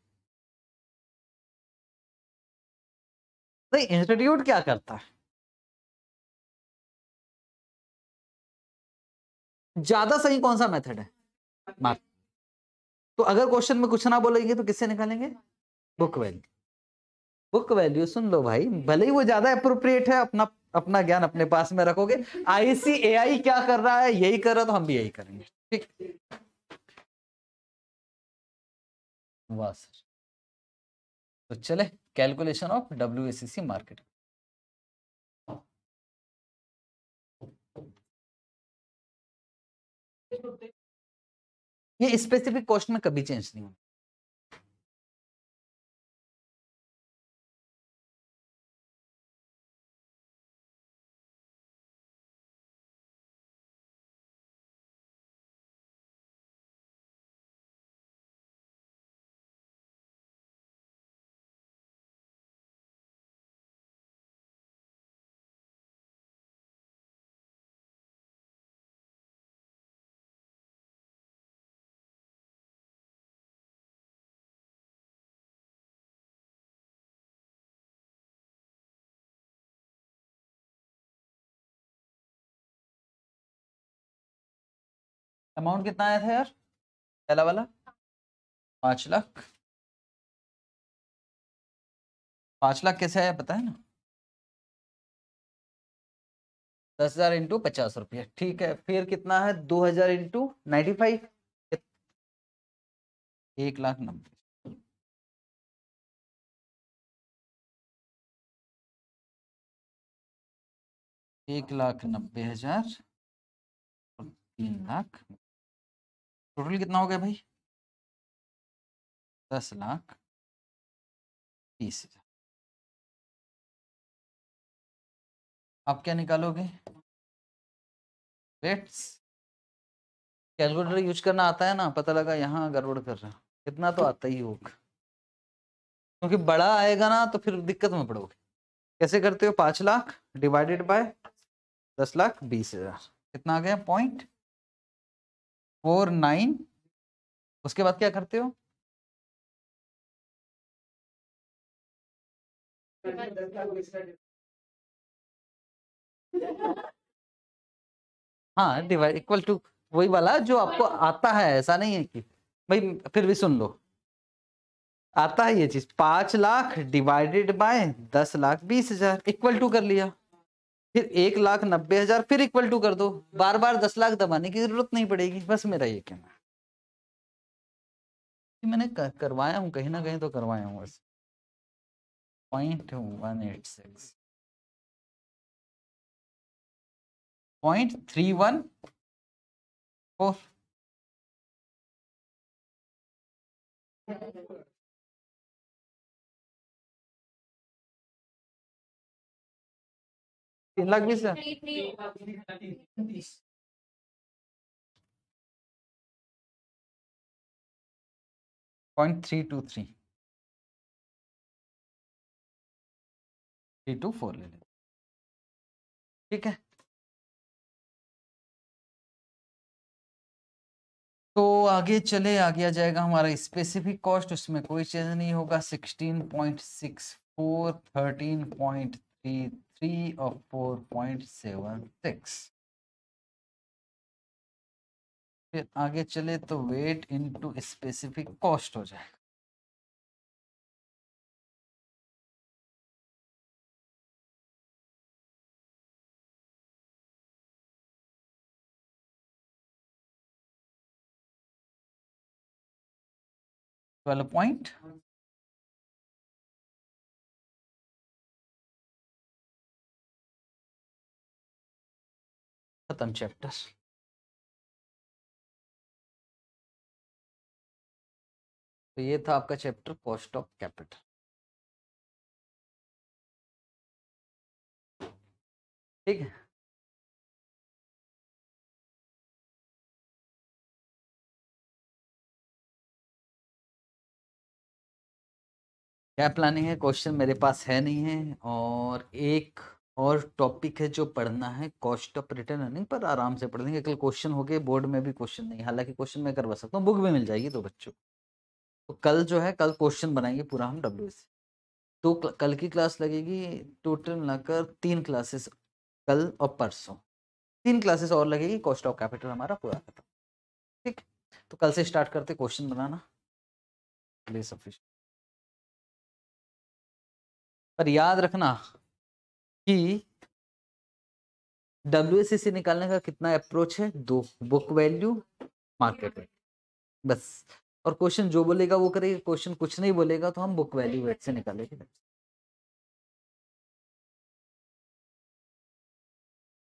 [SPEAKER 1] नहीं। इंस्टीट्यूट क्या करता है, ज्यादा सही कौन सा मेथड है? मार्क। तो अगर क्वेश्चन में कुछ ना बोलेंगे तो किससे निकालेंगे? Book value. बुक वैल्यू सुन लो भाई, भले ही वो ज्यादा अप्रोप्रिएट है, अपना अपना ज्ञान अपने पास में रखोगे। आईसीएआई क्या कर रहा है, यही कर रहा, तो हम भी यही करेंगे। ठीक, वाह सर। तो चले, कैलकुलेशन ऑफ डब्ल्यूएसीसी मार्केट। ये स्पेसिफिक कॉस्ट में कभी चेंज नहीं होगा। अमाउंट कितना आया था यार पहला वाला? पांच लाख। पांच लाख कैसे आया पता है ना? दस हजार इंटू पचास रुपये। ठीक है, फिर कितना है? दो हजार इंटू नाइन्टी फाइव, एक लाख नब्बे। एक लाख नब्बे हजार और तीन लाख, टोटल कितना हो गया भाई? दस लाख तीस हजार। आप क्या निकालोगे? रेट्स। कैलकुलेटर यूज करना आता है ना? पता लगा यहाँ गड़बड़ कर रहा, कितना तो आता ही होगा, क्योंकि बड़ा आएगा ना तो फिर दिक्कत में पड़ोगे। कैसे करते हो? पांच लाख डिवाइडेड बाय दस लाख बीस हजार, कितना आ गया? Point four nine. उसके बाद क्या करते हो? हाँ, डिवाइड इक्वल टू वही वाला जो आपको आता है, ऐसा नहीं है कि भाई, फिर भी सुन लो, आता है ये चीज। पांच लाख डिवाइडेड बाय दस लाख बीस हजार इक्वल टू कर लिया, फिर एक लाख नब्बे हजार, फिर इक्वल टू कर दो। बार बार दस लाख दबाने की जरूरत नहीं पड़ेगी, बस मेरा ये कहना है। मैंने करवाया हूँ कहीं ना कहीं तो करवाया हूँ बस। Point one eight six, point three one four. तीन लाख बीस हजार, point three two three, three two four ले लेते। ठीक है, तो आगे चले, आगे आ जाएगा हमारा स्पेसिफिक कॉस्ट, उसमें कोई चेंज नहीं होगा। Sixteen point six four, thirteen point three three और फोर पॉइंट सेवन सिक्स। फिर आगे चले तो वेट इनटू स्पेसिफिक कॉस्ट हो जाएगा। ट्वेल्व पॉइंट खत्म चैप्टर। तो ये था आपका चैप्टर कॉस्ट ऑफ कैपिटल। ठीक है। क्या प्लानिंग है, क्वेश्चन मेरे पास है नहीं है। और एक और टॉपिक है जो पढ़ना है, कॉस्ट ऑफ रिटर्न अर्निंग, पर आराम से पढ़ लेंगे। कल क्वेश्चन हो गए, बोर्ड में भी क्वेश्चन नहीं, हालांकि क्वेश्चन मैं करवा सकता हूँ, बुक भी मिल जाएगी तो बच्चों। तो कल जो है, कल क्वेश्चन बनाएंगे पूरा हम डब्ल्यू एस। तो कल की क्लास लगेगी, टोटल मिलाकर तीन क्लासेस, कल और परसों तीन क्लासेस और लगेगी, कॉस्ट ऑफ कैपिटल हमारा पूरा खत्म। ठीक, तो कल से स्टार्ट करते क्वेश्चन बनाना, सफिशिएंट। पर याद रखना कि डब्ल्यू एस से निकालने का कितना अप्रोच है, दो, बुक वैल्यू, मार्केट वैल्यू, बस। और क्वेश्चन जो बोलेगा वो करेगा, क्वेश्चन कुछ नहीं बोलेगा तो हम बुक वैल्यू वेट से निकालेंगे।